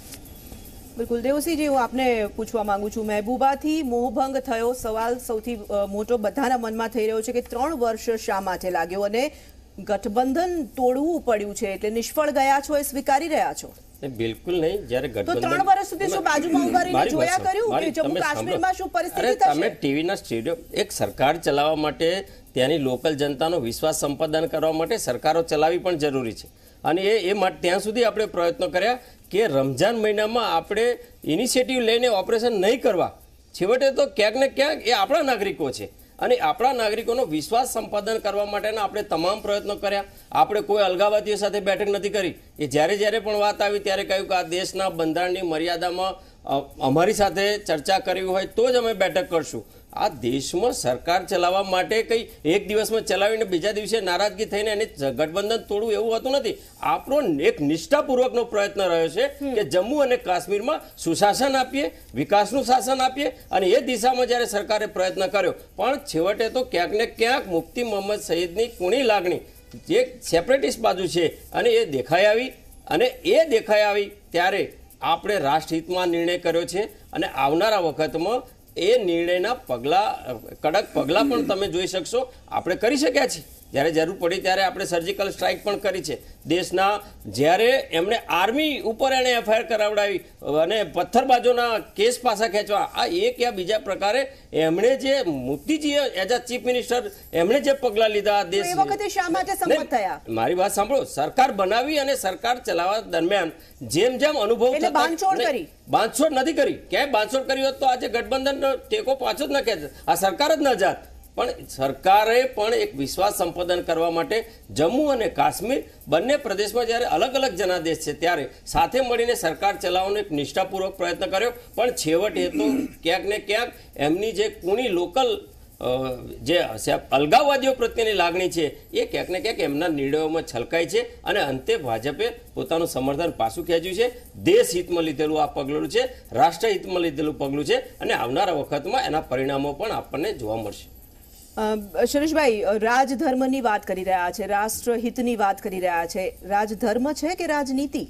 બિલકુલ દેવસિંહજી, હું આપને પૂછવા માંગુ છું, મહેબૂબાથી મોહભંગ થયો, સવાલ સૌથી મોટો બધાના મનમાં થઈ રહ્યો છે કે ત્રણ વર્ષ શા માટે લાગ્યો અને ગઠબંધન તોડવું પડ્યું છે, એટલે નિષ્ફળ ગયા છો એ સ્વીકારી રહ્યા છો? બિલકુલ નહીં. જ્યારે તો ત્રણ વર્ષ સુધી શું બાજુમાં ઉભા રહીને જોયા કર્યું કે જમ્મુ કાશ્મીરમાં શું પરિસ્થિતિ થશે? તમે ટીવીના સ્ટુડિયો એક સરકાર ચલાવવા માટે ત્યાંની લોકલ જનતાનો વિશ્વાસ સંપાદન કરવા માટે સરકારો ચલાવવી પણ જરૂરી છે. અને એ એ માટે ત્યાં સુધી આપણે પ્રયત્નો કર્યા કે રમઝાન મહિનામાં આપણે ઇનિશિયેટિવ લઈને ઓપરેશન નહીં કરવા. છેવટે તો ક્યાંક ને ક્યાંક એ આપણા નાગરિકો છે અને આપણા નાગરિકોનો વિશ્વાસ સંપાદન કરવા માટેના આપણે તમામ પ્રયત્નો કર્યા. આપણે કોઈ અલગાવતીઓ સાથે બેઠક નથી કરી. એ જ્યારે જ્યારે પણ વાત આવી ત્યારે કહ્યું કે આ દેશના બંધારણની મર્યાદામાં અમારી સાથે ચર્ચા કરવી હોય તો જ અમે બેઠક કરશું. આ દેશમાં સરકાર ચલાવવા માટે કંઈ એક દિવસમાં ચલાવીને બીજા દિવસે નારાજગી થઈને એને ગઠબંધન તોડવું એવું હોતું નથી. આપણો એક નિષ્ઠાપૂર્વકનો પ્રયત્ન રહ્યો છે કે જમ્મુ અને કાશ્મીરમાં સુશાસન આપીએ, વિકાસનું શાસન આપીએ, અને એ દિશામાં જ્યારે સરકારે પ્રયત્ન કર્યો પણ છેવટે તો ક્યાંક ને ક્યાંક મુફ્તી મોહમ્મદ સઈદની કુણી લાગણી જે સેપરેટિસ્ટ બાજુ છે અને એ દેખાઈ આવી, અને એ દેખાઈ આવી ત્યારે આપણે રાષ્ટ્રહિતમાં નિર્ણય કર્યો છે, અને આવનારા વખતમાં એ નિર્ણયના પગલાં, કડક પગલાં પણ તમે જોઈ શકશો આપણે કરી શક્યા છીએ. જ્યારે જરૂર પડી ત્યારે આપણે સર્જિકલ સ્ટ્રાઇક પણ કરી છે દેશના. જ્યારે એમણે આર્મી ઉપર એણે એફઆઈઆર કરાવડાવી અને પથ્થરબાજોના કેસ પાછા ખેંચવા, આ એક યા બીજા પ્રકારે એમણે જે મુફ્તીજીએ એઝ અ ચીફ મિનિસ્ટર એમણે જે પગલાં લીધા દેશ, એ વખતે શા માટે સંમત થયા? મારી વાત સાંભળો, સરકાર બનાવી અને સરકાર ચલાવવા દરમિયાન જેમ જેમ અનુભવ એટલે બાંધછોડ કરી? બાંધછોડ નથી કરી. ક્યાંય બાંધછોડ કરી હોત તો આજે ગઠબંધન ટેકો પાછો જ ન ખેંચે, આ સરકાર જ ન જાત. પણ સરકારે પણ એક વિશ્વાસ સંપાદન કરવા માટે જમ્મુ અને કાશ્મીર બંને પ્રદેશમાં જ્યારે અલગ અલગ જનાદેશ છે ત્યારે સાથે મળીને સરકાર ચલાવવાનો એક નિષ્ઠાપૂર્વક પ્રયત્ન કર્યો. પણ છેવટે તો ક્યાંક ને ક્યાંક એમની જે કુણી લોકલ જે અલગાવવાદીઓ પ્રત્યેની લાગણી છે એ ક્યાંક ને ક્યાંક એમના નિર્ણયોમાં છલકાય છે, અને અંતે ભાજપે પોતાનું સમર્થન પાછું ખેંચ્યું છે. દેશ હિતમાં લીધેલું આ પગલું છે, રાષ્ટ્રહિતમાં લીધેલું પગલું છે, અને આવનારા વખતમાં એના પરિણામો પણ આપણને જોવા મળશે. શરેશભાઈ, રાજધર્મની વાત કરી રહ્યા છે, રાષ્ટ્રહિતની વાત કરી રહ્યા છે, રાજધર્મ છે કે રાજનીતિ?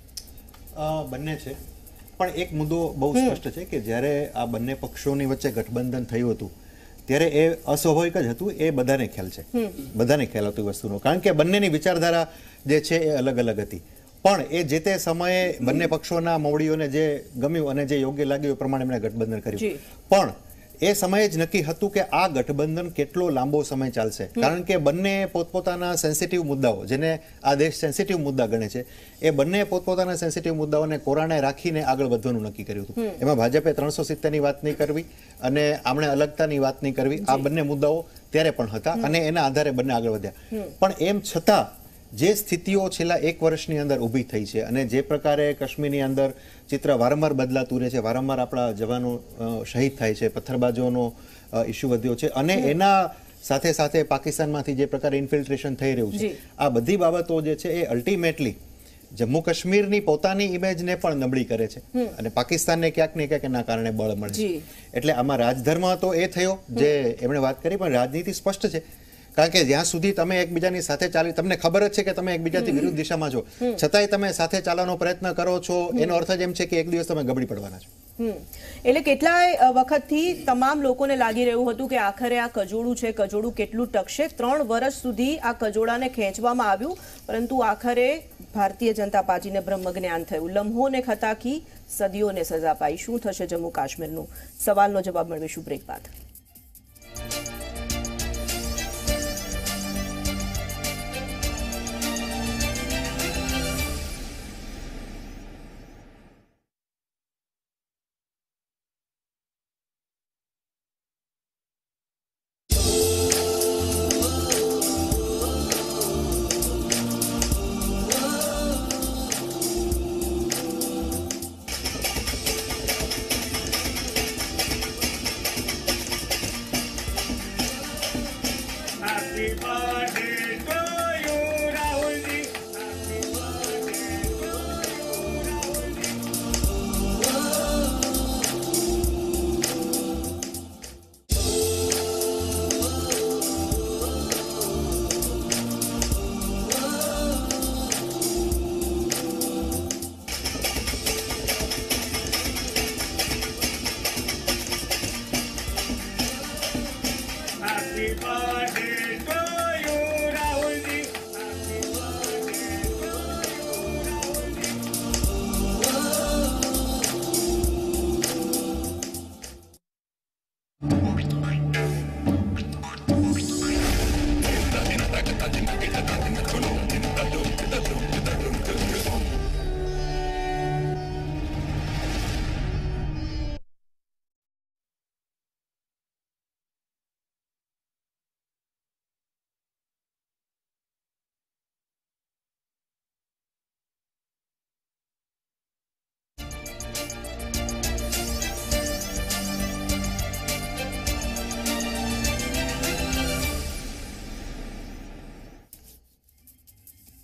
બંને છે, પણ એક મુદ્દો બહુ સ્પષ્ટ છે કે જ્યારે આ બંને પક્ષોની વચ્ચે ગઠબંધન થયું હતું ત્યારે એ અસ્વાભાવિક જ હતું, એ બધાને ખ્યાલ છે, બધાને ખ્યાલ હતો વસ્તુનો, કારણ કે બંનેની વિચારધારા જે છે એ અલગ અલગ હતી. પણ એ જે તે સમયે બંને પક્ષોના મોવડીઓને જે ગમ્યું અને જે યોગ્ય લાગ્યું એ પ્રમાણે એમણે ગઠબંધન કર્યું. પણ એ સમયે જ નક્કી હતું કે આ ગઠબંધન કેટલો લાંબો સમય ચાલશે, કારણ કે બંને પોતપોતાના સેન્સિટિવ મુદ્દાઓ, જેને આ દેશ સેન્સિટિવ મુદ્દા ગણે છે, એ બંને પોતપોતાના સેન્સિટિવ મુદ્દાઓને કોરાણે રાખીને આગળ વધવાનું નક્કી કર્યું હતું. એમાં ભાજપે ત્રણસો સિત્તેરની વાત નહીં કરવી અને આમણે અલગતાની વાત નહીં કરવી, આ બંને મુદ્દાઓ ત્યારે પણ હતા અને એના આધારે બંને આગળ વધ્યા. પણ એમ છતાં જે સ્થિતિઓ છેલ્લા એક વર્ષની અંદર ઊભી થઈ છે અને જે પ્રકારે કાશ્મીરની અંદર ચિત્ર વારંવાર બદલાતું રહે છે, વારંવાર આપણા જવાનો શહીદ થાય છે, પથ્થરબાજોનો ઇસ્યુ વધ્યો છે, અને એના સાથે સાથે પાકિસ્તાનમાંથી જે પ્રકારે ઇન્ફિલ્ટ્રેશન થઈ રહ્યું છે, આ બધી બાબતો જે છે એ અલ્ટિમેટલી જમ્મુ કાશ્મીરની પોતાની ઇમેજને પણ નબળી કરે છે અને પાકિસ્તાનને ક્યાંક ને ક્યાંક એના કારણે બળ મળે છે. એટલે આમાં રાજધર્મ તો એ થયો જે એમણે વાત કરી, પણ રાજનીતિ સ્પષ્ટ છે, કારણ કે જ્યાં સુધી તમે એકબીજાની સાથે ચાલી, તમને ખબર જ છે કે તમે એકબીજાથી વિરુદ્ધ દિશામાં છો, છતાંય તમે સાથે ચાલવાનો પ્રયત્ન કરો છો, એનો અર્થ જ એમ છે કે એક દિવસ તમે ગબડી પડવાના છો. એટલે કેટલાય વખતથી તમામ લોકોને લાગી રહ્યું હતું કે આખરે આ કજોડું છે, કજોડું કેટલું ટકશે. ત્રણ વર્ષ સુધી આ કજોડાને ખેંચવામાં આવ્યું, પરંતુ આખરે ભારતીય જનતા પાર્ટીને બ્રહ્મજ્ઞાન થયું. લમ્હોને ખતાકી સદીઓને સજા પાઈ. શું થશે જમ્મુ કાશ્મીરનું? સવાલનો જવાબ મેળવીશું બ્રેક બાદ. Happy birthday to you,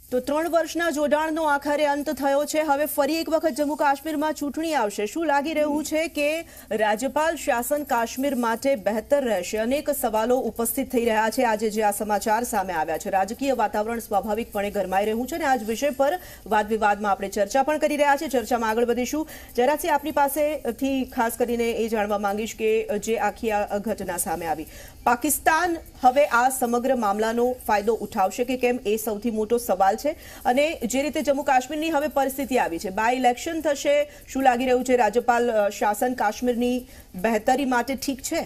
તો ત્રણ વર્ષના જોડાણનો આખરે અંત થયો છે. હવે ફરી એક વખત જમ્મુ કાશ્મીરમાં ચૂંટણી આવશે. શું લાગી રહ્યું છે કે રાજ્યપાલ શાસન કાશ્મીર માટે બહેતર રહેશે? અનેક સવાલો ઉપસ્થિત થઈ રહ્યા છે આજે જે આ સમાચાર સામે આવ્યા છે. રાજકીય વાતાવરણ સ્વાભાવિકપણે ગરમાઈ રહ્યું છે અને આ જ વિષય પર વાદ વિવાદમાં આપણે ચર્ચા પણ કરી રહ્યા છીએ. ચર્ચામાં આગળ વધીશું. જરાથી આપની પાસેથી ખાસ કરીને એ જાણવા માંગીશ કે જે આખી આ ઘટના સામે આવી, પાકિસ્તાન હવે આ સમગ્ર મામલાનો ફાયદો ઉઠાવશે કે કેમ, એ સૌથી મોટો સવાલ છે. અને જે રીતે જમ્મુ કાશ્મીરની હવે પરિસ્થિતિ આવી છે, બાય ઇલેક્શન થશે, શું લાગી રહ્યું છે રાજ્યપાલ શાસન કાશ્મીરની બહેતરી માટે ઠીક છે?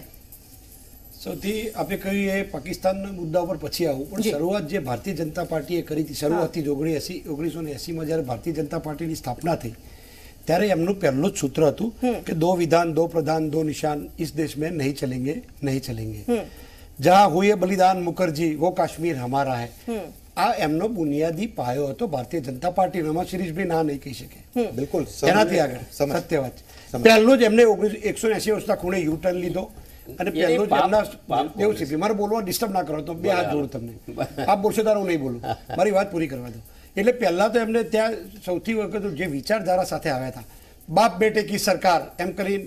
સૌથી આપણે કહ્યું એ પાકિસ્તાનના મુદ્દા ઉપર પછી આવું, પણ શરૂઆત જે ભારતીય જનતા પાર્ટીએ કરી હતી શરૂઆતથી જ ઓગણીસ એસી ઓગણીસો ને એસીમાં જ્યારે ભારતીય જનતા પાર્ટીની સ્થાપના થઈ ત્યારે એમનું પહેલું જ સૂત્ર હતું કે દો વિધાન દો પ્રધાન દો નિશાન ઇસ દેશ મેં નહીં ચલેંગે નહીં ચલેંગે, જહાં હુએ બલિદાન મુખર્જી વો કાશ્મીર હમારા હૈ. આ એમનો બુનિયાદી પાયો હતો ભારતીય જનતા પાર્ટીનો. એમાં શિરીષભાઈ ના નહીં કહી શકે. બિલકુલ એનાથી આગળ સત્ય વાત પહેલું જ એમને ઓગણીસો એકસો એસી વર્ષના ખૂણે યુ ટર્ન લીધો અને પહેલું જ એમના દેવસિંહ, મારે બોલવા ડિસ્ટર્બ ના કરો તો બે હાથ જોડું તમને. આપ બોલશો તાર હું નહીં બોલું, મારી વાત પૂરી કરવા દો. એટલે પહેલા તો એમને ત્યાં સૌથી વખત જે વિચારધારા સાથે આવ્યા હતા, બાપ બેટે કી સરકાર એમ કરીને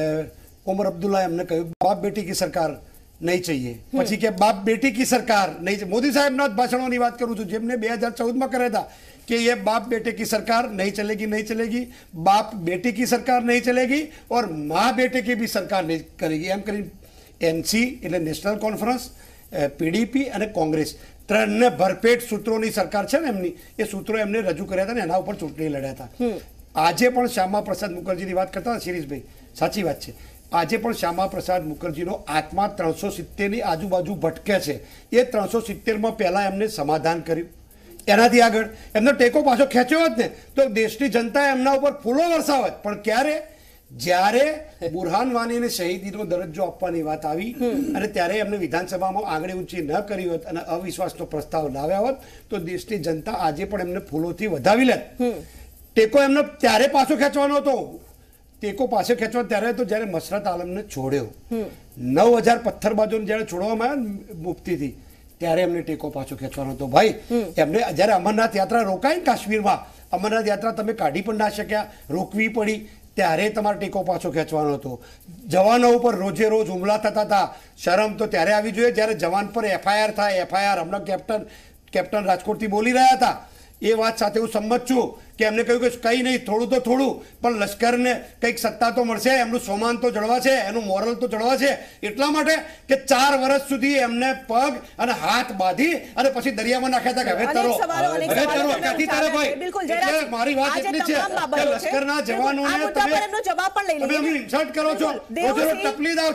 ઓમર અબ્દુલ્લા એમને કહ્યું બાપ બેટી કી સરકાર નહીં चाहिए. પછી કે બાપ બેટી કી સરકાર નહીં. મોદી સાહેબના ભાષણોની વાત કરું છું જેમને બે હજાર ચૌદમાં કર્યા હતા કે ये बाप बेटे की सरकार नहीं चलेगी नहीं चलेगी, बाप बेटी की सरकार नहीं चलेगी और माँ बेटे की भी सरकार नहीं करेगी. એમ કરીને એનસી એટલે નેશનલ કોન્ફરન્સ, પીડીપી અને કોંગ્રેસ ત્રણને ભરપેટ સૂત્રોની સરકાર છે ને એમની, એ સૂત્રો એમને રજૂ કર્યા હતા ને એના ઉપર ચૂંટણી લડ્યા હતા. આજે પણ શ્યામા પ્રસાદ મુખર્જીની વાત કરતા હતા શિરીષભાઈ, સાચી વાત છે. આજે પણ શ્યામા પ્રસાદ મુખર્જીનો આત્મા ત્રણસો સિત્તેરની આજુબાજુ ભટકે છે. એ ત્રણસો સિત્તેરમાં પહેલાં એમને સમાધાન કર્યું, એનાથી આગળ એમનો ટેકો પાછો ખેંચ્યો હોત ને તો દેશની જનતાએ એમના ઉપર ફૂલો વરસાવત. પણ ક્યારે? જ્યારે બુરહાન વાનીને શહીદીનો દરજ્જો આપવાની વાત આવી અને ત્યારે એમને વિધાનસભામાં આંગળી ઊંચી ન કરી હોત અને અવિશ્વાસનો પ્રસ્તાવ લાવ્યા હોત તો દેશની જનતા આજે પણ એમને ફૂલોથી વધાવી લેત. ટેકો એમનો ત્યારે પાછો ખેંચવાનો હતો. ટેકો પાછો ખેંચવા ત્યારે તો જ્યારે મસરત આલમને છોડ્યો, નવ હજાર પથ્થરબાજોને જ્યારે છોડવામાં આવ્યા મુફ્તીથી ત્યારે એમને ટેકો પાછો ખેંચવાનો હતો. ભાઈ એમને જ્યારે અમરનાથ યાત્રા રોકાઈ ને કાશ્મીરમાં, અમરનાથ યાત્રા તમે કાઢી પણ ના શક્યા, રોકવી પડી, ત્યારે તમારે ટેકો પાછો ખેંચવાનો હતો. જવાનો ઉપર રોજે રોજ હુમલા થતા હતા. શરમ તો ત્યારે આવી જોઈએ જ્યારે જવાન પર એફઆઈઆર થાય. એફઆઈઆર હમણાં કેપ્ટન કેપ્ટન રાજકોટથી બોલી રહ્યા હતા. એ વાત સાથે હું સંમત છું કે એમને કહ્યું કે કંઈ નહીં, થોડું તો થોડું પણ લશ્કરને કંઈક સત્તા તો મળશે, એમનું સોમાન તો જળવાશે, એનું મોરલ તો જળવાશે. એટલા માટે કે ચાર વર્ષ સુધી એમને પગ અને હાથ બાંધી અને પછી દરિયામાં નાખ્યા હતા કે હવે તરો હવે તરો ક્યાંથી તારે ભાઈ. એટલે મારી વાત એટલી છે કે લશ્કરના જવાનોને તમે તમે એમની ઇન્સલ્ટ કરો છો, રોજ રોજ તકલીફ આવ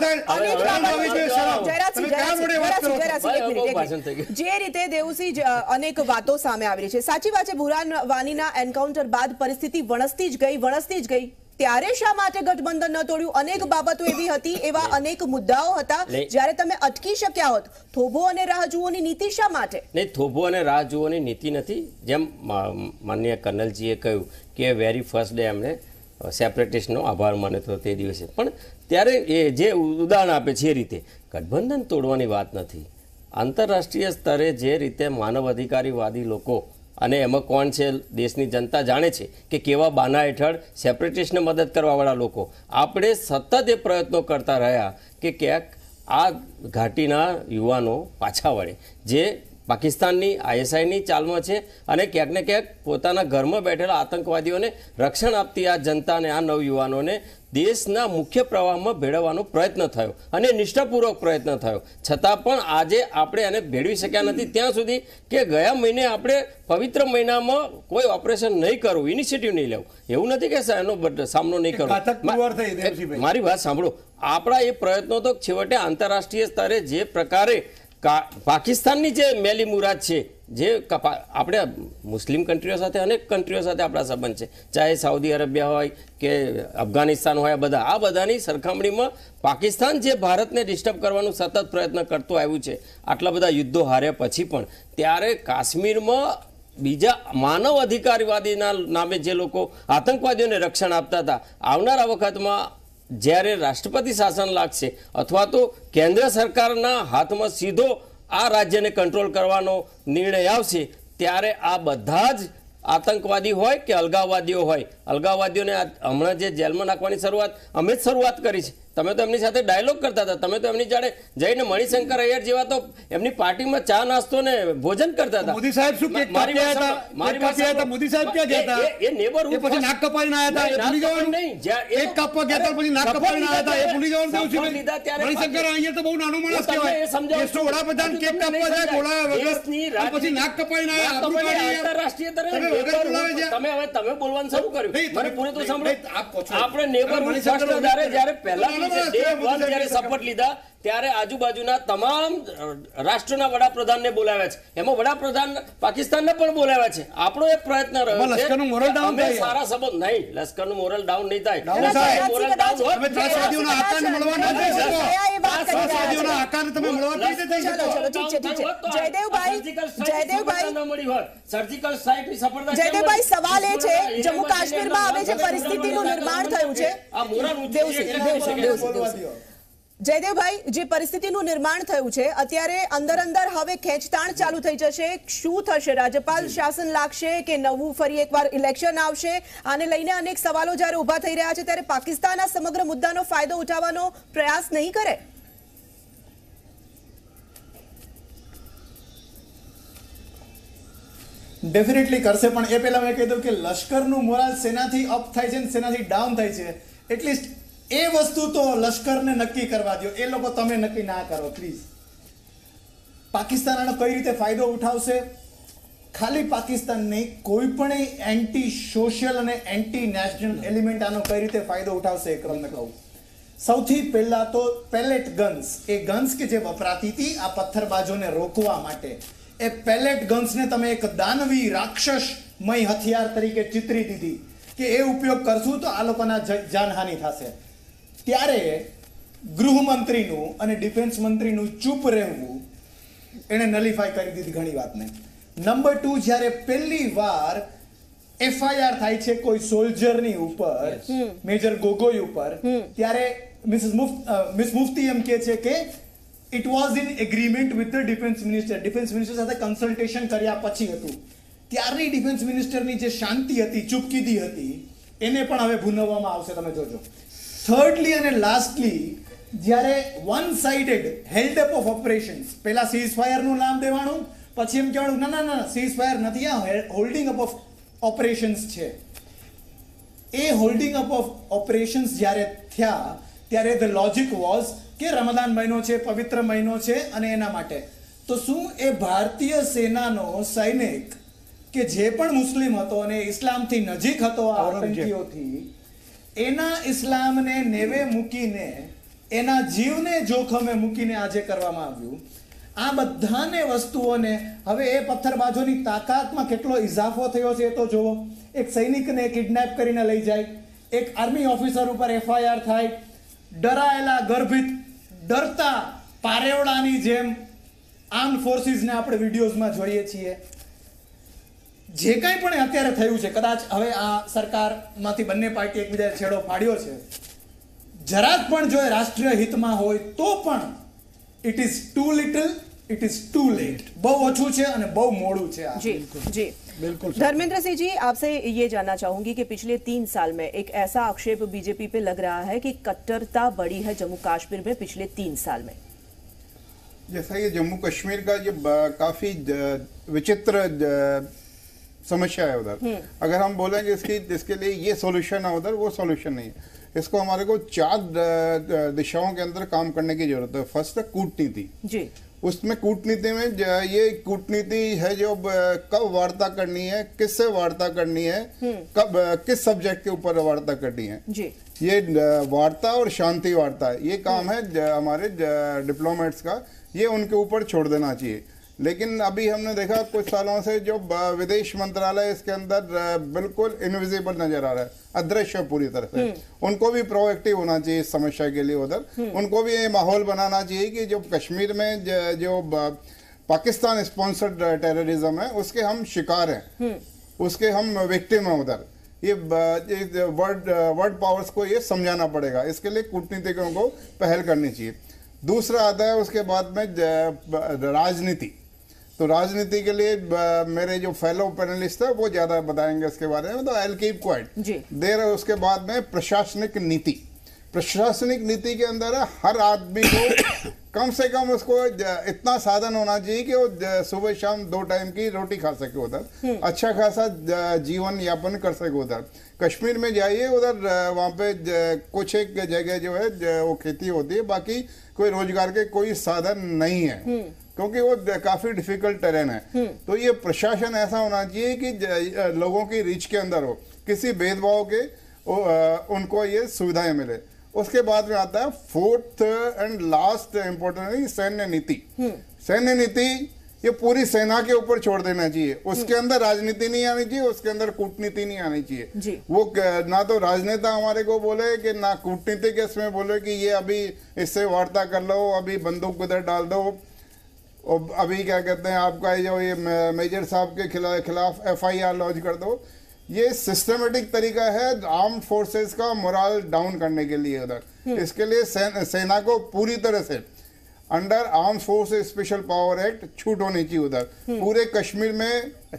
થાય. તમે ક્યાં જોડે વાત કરો છો? જે રીતે દેવસિંહ અનેક વાતો સામે આવી રહી છે, સાચી વાત છે. બુરહાન વાનીના એન્કાઉન્ટર બાદ પરિસ્થિતિ વણસતી જ ગઈ વણસતી જ ગઈ. ત્યારે શા માટે ગઠબંધન ન તોડ્યું? અનેક બાબતો એવી હતી, એવા અનેક મુદ્દાઓ હતા જ્યારે તમે અટકી શક્યા હોત. થોભો અને રાહ જુઓની નીતિ શા માટે? નહીં, થોભો અને રાહ જુઓની નીતિ નથી. જેમ માનનીય કર્નલજીએ કહ્યું કે વેરી ફર્સ્ટ ડે એમણે સેપરેટિસ્ટનો આભાર માન્યો હતો તે દિવસે, પણ ત્યારે એ જે ઉદાહરણ આપે છે એ રીતે ગઠબંધન તોડવાની વાત નથી. આંતરરાષ્ટ્રીય સ્તરે જે રીતે માનવ અધિકારીવાદી લોકો અને એમાં કોણ છે દેશની જનતા જાણે છે કે કેવા બાના હેઠળ સેપરેટિસ્ટને મદદ કરવાવાળા લોકો. આપણે સતત એ પ્રયત્નો કરતા રહ્યા કે ક્યાંક આ ઘાટીના યુવાનો પાછા વળે જે પાકિસ્તાનની આઈએસઆઈની ચાલમાં છે અને ક્યાંક ને ક્યાંક પોતાના ઘરમાં બેઠેલા આતંકવાદીઓને રક્ષણ આપતી આ જનતા અને આ નવયુવાનોને દેશના મુખ્ય પ્રવાહમાં ભેળવવાનો પ્રયત્ન થયો અને નિષ્ઠાપૂર્વક પ્રયત્ન થયો. છતાં પણ આજે આપણે એને ભેળવી શક્યા નથી. ત્યાં સુધી કે ગયા મહિને આપણે પવિત્ર મહિનામાં કોઈ ઓપરેશન નહીં કરવું, ઇનિશિયેટિવ નહીં લેવું. એવું નથી કે એનો સામનો નહીં કરવો. મારી વાત સાંભળો, આપણા એ પ્રયત્નો તો છેવટે આંતરરાષ્ટ્રીય સ્તરે જે પ્રકારે પાકિસ્તાનની જે મેલી મુરાદ છે, જે આપણે મુસ્લિમ કન્ટ્રીઓ સાથે અનેક કન્ટ્રીઓ સાથે આપણા સંબંધ છે, ચાહે સાઉદી અરેબિયા હોય કે અફઘાનિસ્તાન હોય, બધા આ બધાની સરખામણીમાં પાકિસ્તાન જે ભારતને ડિસ્ટર્બ કરવાનું સતત પ્રયત્ન કરતું આવ્યું છે આટલા બધા યુદ્ધો હાર્યા પછી પણ, ત્યારે કાશ્મીરમાં બીજા માનવ અધિકારવાદીના નામે જે લોકો આતંકવાદીઓને રક્ષણ આપતા હતા, આવનારા વખતમાં જ્યારે રાષ્ટ્રપતિ શાસન લાગશે અથવા તો કેન્દ્ર સરકારના હાથમાં સીધો આ રાજ્યને કંટ્રોલ કરવાનો નિર્ણય આવશે ત્યારે આ બધા જ આતંકવાદી હોય કે અલગાવવાદીઓ હોય, અલગાવવાદીઓને હમણાં જે જેલમાં નાખવાની શરૂઆત અમે જ શરૂઆત કરી છે. તમે તો એમની સાથે ડાયલોગ કરતા હતા, તમે તો એમની જાડે જઈને મણિશંકર અય્યર જેવા તો એમની પાર્ટીમાં ચા નાસ્તો ને ભોજન કરતા હતા. મોદી સાહેબ શું કેક કાપી આવ્યા હતા? મારી પાસે આવ્યા હતા મોદી સાહેબ ક્યાં ગયા હતા? એ નેબરહુડ પછી નાક કપાઈને આવ્યા હતા, એ ભૂલી જવાનું નહીં. એક કાપવા ગયા હતા પછી નાક કપાઈને આવ્યા હતા, એ ભૂલી જવાનું થયું છે. મણિશંકર અય્યર તો બહુ નાનો માણસ કહેવાય. દેશનો વડાપ્રધાન કેક કાપવા જાય બોલાવ્યા વગર, પછી નાક કપાઈને આવ્યા. આંતરરાષ્ટ્રીય તરફ તમે હવે તમે બોલવાનું શરૂ કર્યું. મને પૂરે તો સાંભળો. આપણે નેબરહુડ ફર્સ્ટ આધારે જ્યારે પહેલા જ્યારે શપથ લીધા ત્યારે આજુબાજુના તમામ રાષ્ટ્રના વડાપ્રધાનને બોલાવ્યા છે. એમાં વડાપ્રધાન પાકિસ્તાનને પણ બોલાવ્યા છે. આપણો એક પ્રયત્ન રહ્યો છે લશ્કરનું મોરલ ડાઉન અમે સારા સંબંધ નહીં, લશ્કરનું મોરલ ડાઉન નહીં થાય. મોરલ ડાઉન હોય તમે ત્રાસવાદીઓના આકારને મળવા ન જઈ શકો. ત્રાસવાદીઓના આકારને તમે મળવા કઈ રીતે જઈ શકો? જયદેવભાઈ જયદેવભાઈ ન મળી હોય સર્જિકલ સ્ટ્રાઇકની સફળતા. જયદેવભાઈ સવાલ એ છે જમ્મુ કાશ્મીરમાં હવે જે પરિસ્થિતિનું નિર્માણ થયું છે, આ મોરલ જયદેવભાઈ જે પરિસ્થિતિનું નિર્માણ થયું છે અત્યારે અંદર અંદર હવે ખેંચતાણ ચાલુ થઈ જશે. શું થશે? રાજ્યપાલ શાસન લાગશે કે નવું ફરી એકવાર ઇલેક્શન આવશે? આને લઈને અનેક સવાલો જ્યારે ઉભા થઈ રહ્યા છે ત્યારે પાકિસ્તાન આ સમગ્ર મુદ્દાનો ફાયદો ઉઠાવવાનો પ્રયાસ નહીં કરે? ડેફિનેટલી કરશે, પણ એ પહેલા મેં કહી દઉં કે લશ્કરનું મોરાલ સેનાથી અપ થાય છે અને સેનાથી ડાઉન થાય છે. એટલીસ્ટ એ વસ્તુ તો લશ્કરને નક્કી કરવા દો. એ લોકો તમે નક્કી ના કરો પ્લીઝ. પાકિસ્તાન આનો કઈ રીતે ફાયદો ઉઠાવશે? ખાલી પાકિસ્તાન નહીં, કોઈ પણ એન્ટી સોશિયલ અને એન્ટી નેશનલ એલિમેન્ટ આનો કઈ રીતે ફાયદો ઉઠાવશે એ તમને કહું. સૌથી પહેલા તો પેલેટ ગન્સ, એ ગન્સ કે જે વપરાતી હતી આ પથ્થરબાજોને રોકવા માટે, એ પેલેટ ગન્સને તમે એક દાનવી રાક્ષસમય હથિયાર તરીકે ચિતરી દીધી કે એ ઉપયોગ કરશું તો આ લોકોના જાનહાનિ થશે. ત્યારે ગૃહમંત્રીનું અને ડિફેન્સ મંત્રીનું ચૂપ રહેવું એણે નલિફાઈ કરી દીધી ઘણી વાતને. નંબર ટુ, જ્યારે પહેલી વાર એફઆઈઆર થાય છે કોઈ સોલ્જરની ઉપર, મેજર ગોગોઈ ઉપર, ત્યારે મિસિસ મિસ મુફ્તી એમ કહે છે કે it was in agreement with the defence minister. Defence minister સાથે કન્સલ્ટેશન કર્યા પછી હતું. ત્યારની ડિફેન્સ મિનિસ્ટરની જે શાંતિ હતી, ચૂપકીદી હતી, એને પણ હવે ભૂનવવામાં આવશે, તમે જોજો. થર્ડલી અને લાસ્ટલી, જ્યારે one sided held up of operations, પહેલા સીઝ ફાયરનું નામ દેવાનું, પછી એમ કહેવાનું ના ના ના સીઝ ફાયર નથી, આ હોલ્ડિંગ અપ ઓફ ઓપરેશન્સ છે. એ હોલ્ડિંગ અપ ઓફ ઓપરેશન્સ જ્યારે થયા ત્યારે ધ લોજિક વોઝ કે રમદાન મહિનો છે, પવિત્ર મહિનો છે અને એના માટે તો શું એ ભારતીય સેનાનો સૈનિક કે જે પણ મુસ્લિમ હતો અને ઇસ્લામથી નજીક હતો આ આતંકીઓથી, એના ઇસ્લામને નેવે મૂકીને એના જીવને જોખમે મૂકીને આજે કરવામાં આવ્યું. આ બધાને વસ્તુઓને હવે એ પથ્થરબાજોની તાકાતમાં કેટલો ઇજાફો થયો છે એ તો જુઓ. એક સૈનિકને કિડનેપ કરીને લઈ જાય, એક આર્મી ઓફિસર ઉપર એફઆઈઆર થાય, ડરાયેલા ગર્ભિત ડરતા પારેવડાની જેમ આર્મ ફોર્સિસને આપણે વિડીયોઝમાં જોઈએ છીએ. જે કંઈ પણ અત્યારે થયું છે, કદાચ હવે આ સરકારમાંથી બંને પાર્ટી એકબીજા છેડો પાડ્યો છે, જરાક પણ જો એ રાષ્ટ્રીય હિતમાં હોય તો પણ it is too little, it is too late. બહુ ઓછું છે અને બહુ મોડું છે. जी जी बिल्कुल. धर्मेंद्र सिंह जी, आपसे ये जानना चाहूंगी कि पिछले तीन साल में एक ऐसा आक्षेप बीजेपी पे लग रहा है कि कट्टरता बढ़ी है जम्मू कश्मीर में पिछले तीन साल में. जैसा ये जम्मू कश्मीर का जो काफी विचित्र समस्या है उधर, अगर हम बोलेंगे इसकी इसके लिए ये सॉल्यूशन है उधर, वो सॉल्यूशन नहीं है. इसको हमारे को चार दिशाओं के अंदर काम करने की जरूरत है. फर्स्ट है कूटनीति. जी, उसमें कूटनीति में ये कूटनीति है जो कब वार्ता करनी है, किससे वार्ता करनी है, कब किस सब्जेक्ट के ऊपर वार्ता करनी है. जी, ये वार्ता और शांति वार्ता है, ये काम है हमारे डिप्लोमेट्स का, ये उनके ऊपर छोड़ देना चाहिए. लेकिन अभी हमने देखा कुछ सालों से जो विदेश मंत्रालय इसके अंदर बिल्कुल इनविजिबल नजर आ रहा है, अदृश्य पूरी तरह से. उनको भी प्रोएक्टिव होना चाहिए इस समस्या के लिए उधर. उनको भी ये माहौल बनाना चाहिए कि जो कश्मीर में जो पाकिस्तान स्पॉन्सर्ड टेररिज्म है उसके हम शिकार हैं, उसके हम विक्टिम हैं उधर. ये वर्ल्ड वर्ल्ड पावर्स को ये समझाना पड़ेगा. इसके लिए कूटनीतिकों को पहल करनी चाहिए. दूसरा आता है उसके बाद में राजनीति. तो राजनीति के लिए ब- मेरे जो फेलो पैनलिस्ट है वो ज्यादा बताएंगे इसके बारे में, तो आई विल कीप क्वाइट। देर है उसके बाद में प्रशासनिक नीति। प्रशासनिक नीति के अंदर है हर आदमी को कम से कम उसको ज- इतना साधन होना चाहिए कि वो ज- सुबह शाम दो टाइम की रोटी खा सके उधर, अच्छा खासा ज- जीवन यापन कर सके उधर। कश्मीर में जाइए उधर अ, वहाँ पे ज- कुछ एक जगह जो है ज- वो खेती होती है, बाकी कोई रोजगार के कोई साधन नहीं है क्योंकि वो ज- काफी डिफिकल्ट टेरेन है। तो ये प्रशासन ऐसा होना चाहिए कि ज- लोगों की रीच के अंदर हो, किसी भेदभाव के वो, अ, उनको ये सुविधाएं मिले। उसके बाद में आता है फोर्थ एंड लास्ट इम्पोर्टेंट सैन्य नीति। सैन्य नीति ये पूरी सेना के ऊपर छोड़ देना चाहिए, उसके अंदर राजनीति नहीं आनी चाहिए, उसके अंदर कूटनीति नहीं आनी चाहिए। वो क- ना तो राजनेता हमारे को बोले कि ना कूटनीतिक इसमें बोले कि ये अभी इससे वार्ता कर लो, अभी बंदूक उधर डाल दो, और अभी क्या कहते हैं आपका ये जो ये मेजर साहब के खिला, खिलाफ एफ आई आर लॉन्च कर दो। ये सिस्टमेटिक तरीका है आर्म फोर्सेस का मोरल डाउन करने के लिए उधर। इसके लिए सेन, सेना को पूरी तरह से under armed forces special power act छूट होनी चाहिए उधर। पूरे कश्मीर में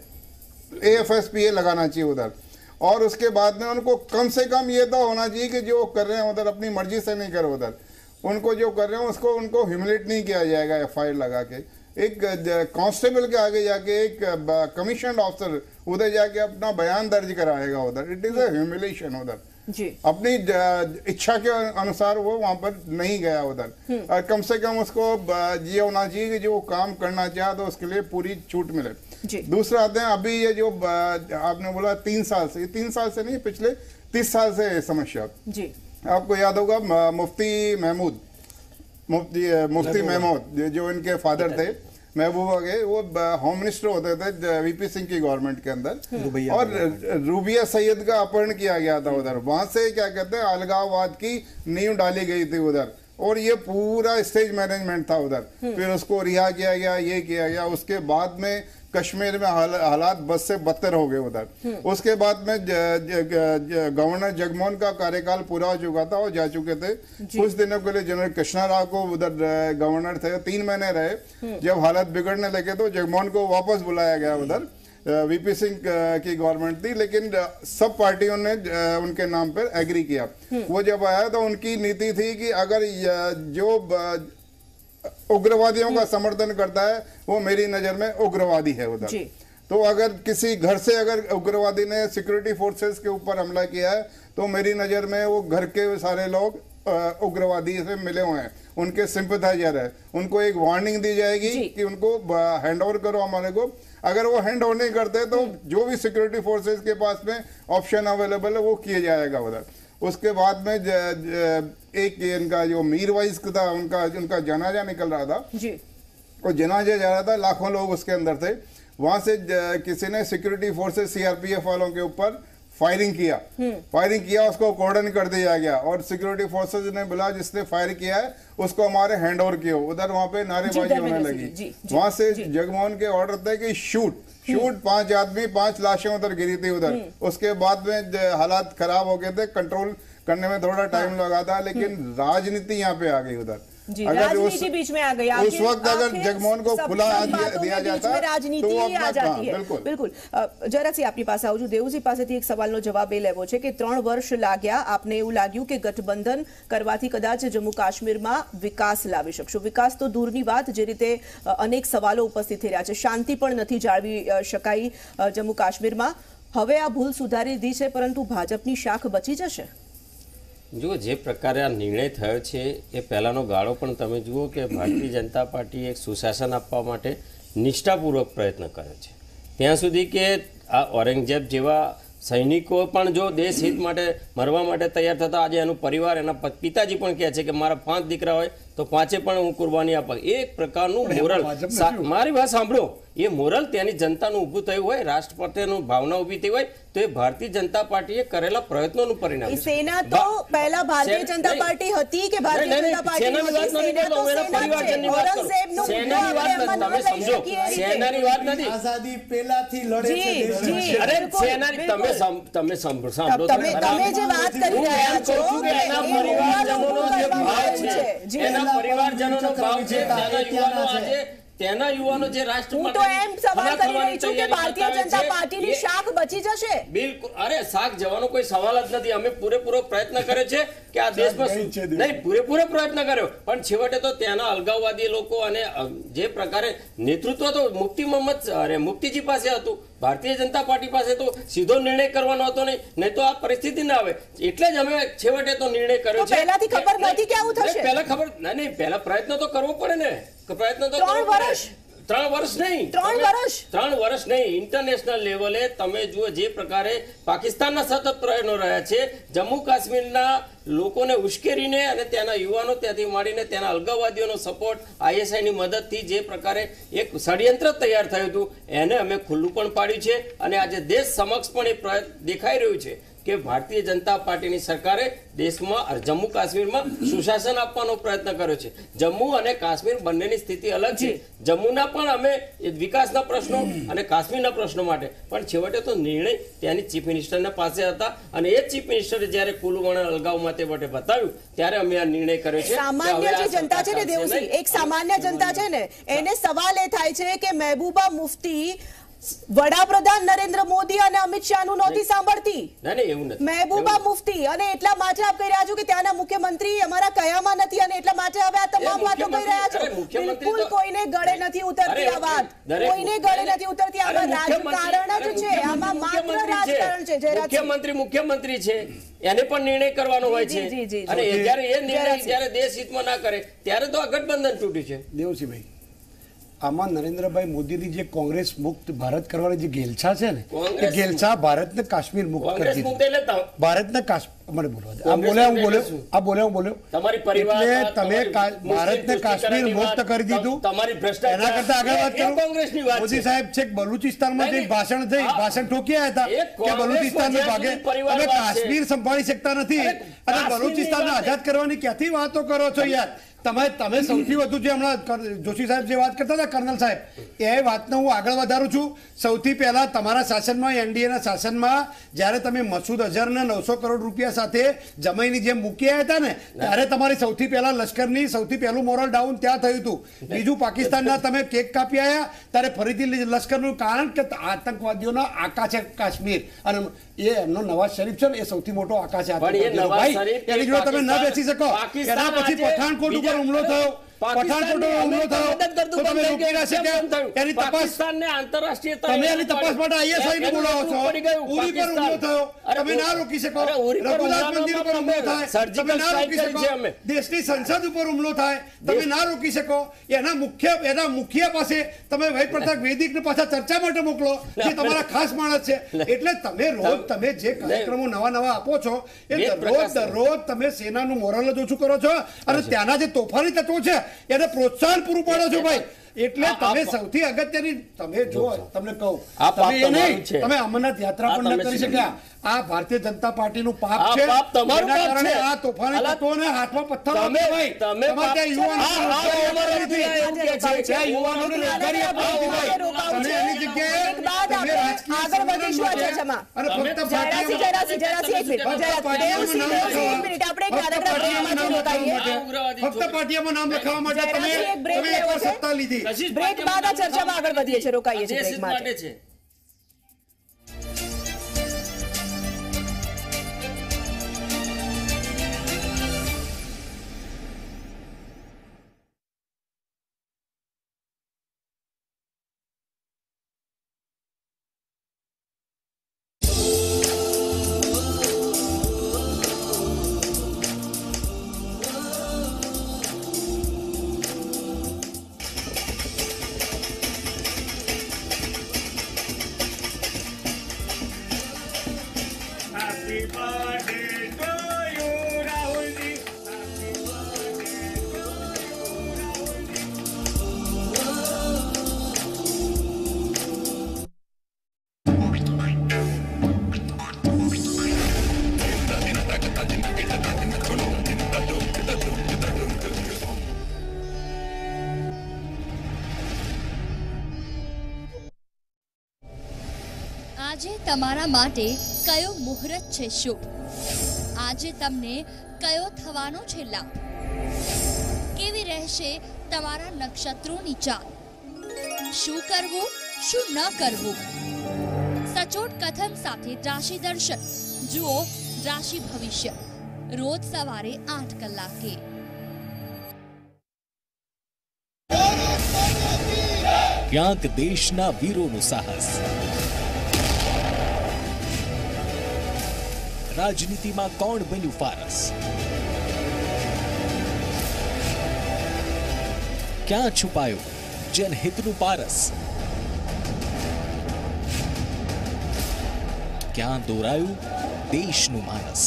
A F S P A लगाना चाहिए उधर। और उसके बाद में उनको कम से कम ये तो होना चाहिए कि जो कर रहे हैं उधर अपनी मर्जी से नहीं करो उधर, उनको जो कर रहे हैं उसको उनको ह्यूमिलेट नहीं किया जाएगा एफ आई आर लगा के। एक कांस्टेबल के आगे जाके एक कमीशन ऑफिसर उधर जाके अपना बयान दर्ज कराएगा उधर, इट इज अ ह्यूमिलेशन उधर। जी। अपनी इच्छा के अनुसार वो वहां पर नहीं गया उधर, और कम से कम उसको ये होना चाहिए कि जो काम करना चाहे तो उसके लिए पूरी छूट मिले। जी। दूसरा आते हैं अभी ये जो आपने बोला तीन साल से, तीन साल से नहीं पिछले तीस साल से समस्या। जी। आपको याद होगा मुफ्ती महमूद मुफ्ती मुफ्ती महमूद जो इनके फादर थे महबूबा के, वो होम मिनिस्टर होते थे वीपी सिंह की गवर्नमेंट के अंदर, और रूबिया सैयद का अपहरण किया गया था उधर। वहां से क्या कहते हैं अलगाववाद की नींव डाली गई थी उधर, और ये पूरा स्टेज मैनेजमेंट था उधर। फिर उसको रिहा किया गया, ये किया गया। उसके बाद में कश्मीर में हाल, हालात बद से बदतर हो गए उधर। उसके बाद में गवर्नर जगमोहन का कार्यकाल पूरा हो चुका था और जा चुके थे। कुछ दिनों के लिए जनरल कृष्णा राव को उधर गवर्नर थे, तीन महीने रहे। जब हालात बिगड़ने लगे तो जगमोहन को वापस बुलाया गया उधर। वीपी सिंह की गवर्नमेंट थी, लेकिन सब पार्टियों ने उनके नाम पर एग्री किया। वो जब आया तो उनकी नीति थी कि अगर जो उग्रवादियों का समर्थन करता है वो मेरी नजर में उग्रवादी है उधर। तो अगर किसी घर से अगर उग्रवादी ने सिक्योरिटी फोर्सेस के ऊपर हमला किया है तो मेरी नजर में वो घर के सारे लोग उग्रवादी से मिले हुए हैं, उनके सिंपथाइजर है। उनको एक वार्निंग दी जाएगी कि उनको हैंड ओवर करो हमारे को। अगर वो हैंड ओवर नहीं करते तो जो भी सिक्योरिटी फोर्सेस के पास में ऑप्शन अवेलेबल है वो किया जाएगा उधर। उसके बाद में ज, ज, एक इनका जो मीरवाइज था उनका उनका जनाजा निकल रहा था जी, और जनाजा जा रहा था, लाखों लोग उसके अंदर थे। वहां से ज, किसी ने सिक्योरिटी फोर्सेस सीआरपीएफ वालों के ऊपर फायरिंग किया फायरिंग किया उसको कॉर्डन कर दिया गया, और सिक्योरिटी फोर्सेस ने बोला जिसने फायर किया है उसको हमारे हैंड ओवर किया। उधर वहां पे नारेबाजी होने लगी। वहां से जगमोहन के ऑर्डर थे कि शूट शूट पांच आदमी पांच लाशें उधर गिरी थी उधर। उसके बाद में हालात खराब हो गए थे, कंट्रोल करने में थोड़ा टाइम लगा था, लेकिन राजनीति यहाँ पे आ गई उधर। अगर उस, बीच में आ गई उस वक्त अगर जगमोहन को खुला दिया जाता राजनीति तो आ जाती है। बिल्कुल बिल्कुल જરાસી આપની પાસે આવું છું દેવુજી પાસેથી એક સવાલનો જવાબ એ લેવો છે કે ત્રણ વર્ષ લાગ્યા, આપને એવું લાગ્યું કે ગઠબંધન કરવાથી કદાચ જમ્મુ કાશ્મીરમાં વિકાસ લાવી શકશો? વિકાસ તો દૂરની વાત, જે રીતે અનેક સવાલો ઉપસ્થિત થઈ રહ્યા છે, શાંતિ પણ નથી જાળવી શકાઈ જમ્મુ કાશ્મીરમાં। હવે આ ભૂલ સુધારી દી છે, પરંતુ ભાજપની શાખ બચી જશે? જો જે પ્રકારે આ નિર્ણય થયો છે એ પહેલાંનો ગાળો પણ તમે જુઓ કે ભારતીય જનતા પાર્ટી એક સુશાસન આપવા માટે નિષ્ઠાપૂર્વક પ્રયત્ન કરે છે, ત્યાં સુધી કે આ ઔરંગઝેબ જેવા સૈનિકો પણ જો દેશ હિત માટે મરવા માટે તૈયાર થતા આજે એનો પરિવાર એના પિતાજી પણ કહે છે કે મારા પાંચ દીકરા હોય તો પાંચે પણ હું કુરબાની આપવા। એક પ્રકારનું મોરલ, મારી વાત સાંભળો, એ મોરલ ત્યાંની જનતાનું ઊભું થયું હોય, રાષ્ટ્ર પ્રત્યેનું ભાવના ઊભી થઈ હોય તો એ ભારતીય જનતા પાર્ટીએ કરેલા પ્રયત્નોનું પરિણામ છે। સેના તો પહેલા ભારતીય જનતા પાર્ટી હતી કે ભારતીય જનતા પાર્ટી સેનાની વાત નથી કરતો, એના પરિવારજનની વાત કરો। સેનાની વાત નથી, તમે સમજો, સેનાની વાત નથી, આઝાદી પહેલાથી લડે છે દેશમાં। અરે સેનાની તમે તમે સાંભળો, તમે તમે જે વાત કરી રહ્યા છો એના પરિવારજનોનો જે ભાવ છે, એના પરિવારજનોનો ભાવ છે, ત્યાંના યુવાનો આજે તેના યુવાનો જે રાષ્ટ્ર હું તો એમ સવાલ કરી રહી છું કે ભારતીય જનતા પાર્ટીની શાખ બચી જશે. બિલકુલ, અરે શાખ જવાનો કોઈ સવાલ જ નથી. અમે પૂરેપૂરો પ્રયત્ન કર્યો છે કે આ દેશમાં નહીં, પૂરેપૂરો પ્રયત્ન કર્યો, પણ છેવટે તો ત્યાંના અલગાવવાદી લોકો અને જે પ્રકારે નેતૃત્વ તો મુફ્તી મોહમ્મદ અરે મુફ્તીજી પાસે હતું, ભારતીય જનતા પાર્ટી પાસે તો સીધો નિર્ણય કરવાનો હતો નહીં, નહીં તો આ પરિસ્થિતિ ના આવે. એટલે જ અમે છેવટે તો નિર્ણય કર્યો છે. પહેલાથી ખબર નથી કે આવું થશે. પહેલા ખબર નહીં, પહેલા પ્રયત્ન તો કરવો પડે ને. પ્રયત્ન તો ત્રણ વર્ષ ત્રણ વર્ષ નહીં ત્રણ વર્ષ ત્રણ વર્ષ નહીં ઇન્ટરનેશનલ લેવલે તમે જુઓ જે પ્રકારે પાકિસ્તાનના સતત પ્રયત્નો રહ્યા છે, જમ્મુ કાશ્મીરના લોકોને ઉશ્કેરીને અને ત્યાંના યુવાનો ત્યાંથી માંડીને ત્યાંના અલગાવવાદીઓનો સપોર્ટ આઈએસઆઈની મદદથી જે પ્રકારે એક ષડયંત્ર તૈયાર થયું હતું એને અમે ખુલ્લું પણ પાડ્યું છે. અને આજે દેશ સમક્ષ પણ એ દેખાઈ રહ્યું છે કે ભારતીય જનતા પાર્ટીની સરકારે દેશમાં જમ્મુ કાશ્મીરમાં સુશાસન આપવાનો પ્રયત્ન કર્યો છે. જમ્મુ અને કાશ્મીર બંનેની સ્થિતિ અલગ છે. જમ્મુના પણ અમે વિકાસના પ્રશ્નો અને કાશ્મીરના પ્રશ્નો માટે પણ છેવટે તો નિર્ણય ત્યાંની ચીફ મિનિસ્ટરના પાસે હતા અને એ ચીફ મિનિસ્ટરે જ્યારે કુલુવણ અલગાવ માટે માટે બતાવ્યું ત્યારે અમે આ નિર્ણય કર્યો છે. સામાન્ય જે જનતા છે ને દેવસિંહ, એક સામાન્ય જનતા છે ને એને સવાલ એ થાય છે કે મહેબૂબા મુફ્તી વડાપ્રધાન નરેન્દ્ર મોદી અને અમિત શાહ નું નહોતી સાંભળતી. મહેબૂબા મુફ્તી અને એટલા માટે આપ કહી રહ્યા છો કે ત્યાંના મુખ્યમંત્રી અમારા કયામાં નથી અને એટલા માટે હવે આ તમામ વાતો કહી રહ્યા છો. બિલકુલ કોઈને ગળે નથી ઉતરતી આ વાત, કોઈને ગળે નથી ઉતરતી. આમાં રાજકારણ જ છે, આમાં માત્ર રાજકારણ છે. મુખ્યમંત્રી મુખ્યમંત્રી છે, એને પણ નિર્ણય કરવાનો હોય છે અને જ્યારે એ નિર્ણય જ્યારે દેશ હિતમાં ના કરે ત્યારે તો આ ગઠબંધન તૂટ્યું છે. દેવસિંહભાઈ, આમાં નરેન્દ્રભાઈ મોદીની જે કોંગ્રેસ મુક્ત ભારત કરવાની જે ગેલછા છે ને, એ ગેલછા ભારતને કાશ્મીર મુક્ત કરી દીધું. ભારતને મને બોલવા આ બોલ્યા હું બોલ્યો આ બોલ્યા હું બોલ્યો એટલે તમે ભારતને કાશ્મીર મુક્ત કરી દીધું. એના કરતા આગળ વાત કરું, મોદી સાહેબ છે બલુચિસ્તાનમાં જઈ ભાષણ થઈ ભાષણ ઠોક્યા હતા કે બલુચિસ્તાનને ભાગે તમે કાશ્મીર સંભાળી શકતા નથી અને બલુચિસ્તાનને આઝાદ કરવાની ક્યાંથી વાતો કરો છો યાર? તમે તમે સૌથી વધુ જે હમણાં જોશી સાહેબ જે વાત કરતા હતા કર્નલ સાહેબ, એ વાતને હું આગળ વધારું છું. સૌથી પહેલા તમારા શાસનમાં એનડીએના શાસનમાં જ્યારે તમે મસૂદ અઝહરને નવસો કરોડ રૂપિયા સાથે જમાઈની જેમ મૂક્યા હતા ને, ત્યારે તમારી સૌથી પહેલા લશ્કરની સૌથી પહેલું મોરલ ડાઉન ત્યાં થયું હતું. બીજું, પાકિસ્તાનના તમે કેક કાપી આવ્યા ત્યારે ફરીથી લશ્કરનું, કારણ કે આતંકવાદીઓના આકા છે કાશ્મીર અને એ એમનો નવાઝ શરીફ છે ને એ સૌથી મોટો આકા છે. એની જોડે તમે ન બેસી શકો. એના પછી પઠાણકોટ ઉપર હુમલો થયો, પઠાણકોટનો હુમલો થયો તો તમે રોકી ના શક્યા. એની તપાસ આંતરરાષ્ટ્રીય તમે એની તપાસ માટે આઈએસઆઈ ને બોલાવો છો. ઉરી પર હુમલો થયો, તમે ના રોકી શકો. રઘુનાથ મંદિર ઉપર હુમલો થાય, તમે ના રોકી શકો. દેશની સંસદ ઉપર હુમલો થાય, તમે ના રોકી શકો. એના મુખ્ય એના મુખ્ય પાસે તમે વૈદ પ્રતાપ વૈદિકને પાછા ચર્ચા માટે મોકલો, જે તમારા ખાસ માણસ છે. એટલે તમે રોજ તમે જે કાર્યક્રમો નવા નવા આપો છો એ દરરોજ દરરોજ તમે સેનાનું મોરલ જ ઓછું કરો છો અને ત્યાંના જે તોફાની તત્વો છે એને પ્રોત્સાહન પૂરું પાડો છો ભાઈ. એટલે તમે સૌથી અગત્યની તમે જો તમને કહું, તમે એ નહીં તમે અમરનાથ યાત્રા પણ ન કરી શક્યા. આ ભારતીય જનતા પાર્ટીનું પાપ છે. એના કારણે આ તોફાની તત્વોને હાથમાં પથ્થર આપે ભાઈ. તમારે ત્યાં યુવાનોને રોજગારી આપી ભાઈ. તમે એની જગ્યાએ તમે રાજકીય અને ફક્ત પાર્ટીઓમાં નામ લખાવવા માટે તમે તમે એકવાર સત્તા લીધી. બ્રેક બાદ આ ચર્ચામાં આગળ વધીએ છીએ, રોકાઈએ છીએ બ્રેક માટે. આજે તમારા માટે કયો મુહૂર્ત છે શુભ? આજે તમને કયો થવાનો છે લાભ? કેવી રહેશે તમારા નક્ષત્રોની ચાલ? શું કરવું શું ન કરવું, સચોટ કથન સાથે રાશિ દર્શન જુઓ રાશિ ભવિષ્ય રોજ સવારે આઠ કલાકે. ક્યાંક દેશના વીરોનું સાહસ, રાજનીતિમાં કોણ બન્યું ફારસ, ક્યાં છુપાયો જનહિતનું પારસ, ક્યાં દોરાયું દેશનું માનસ.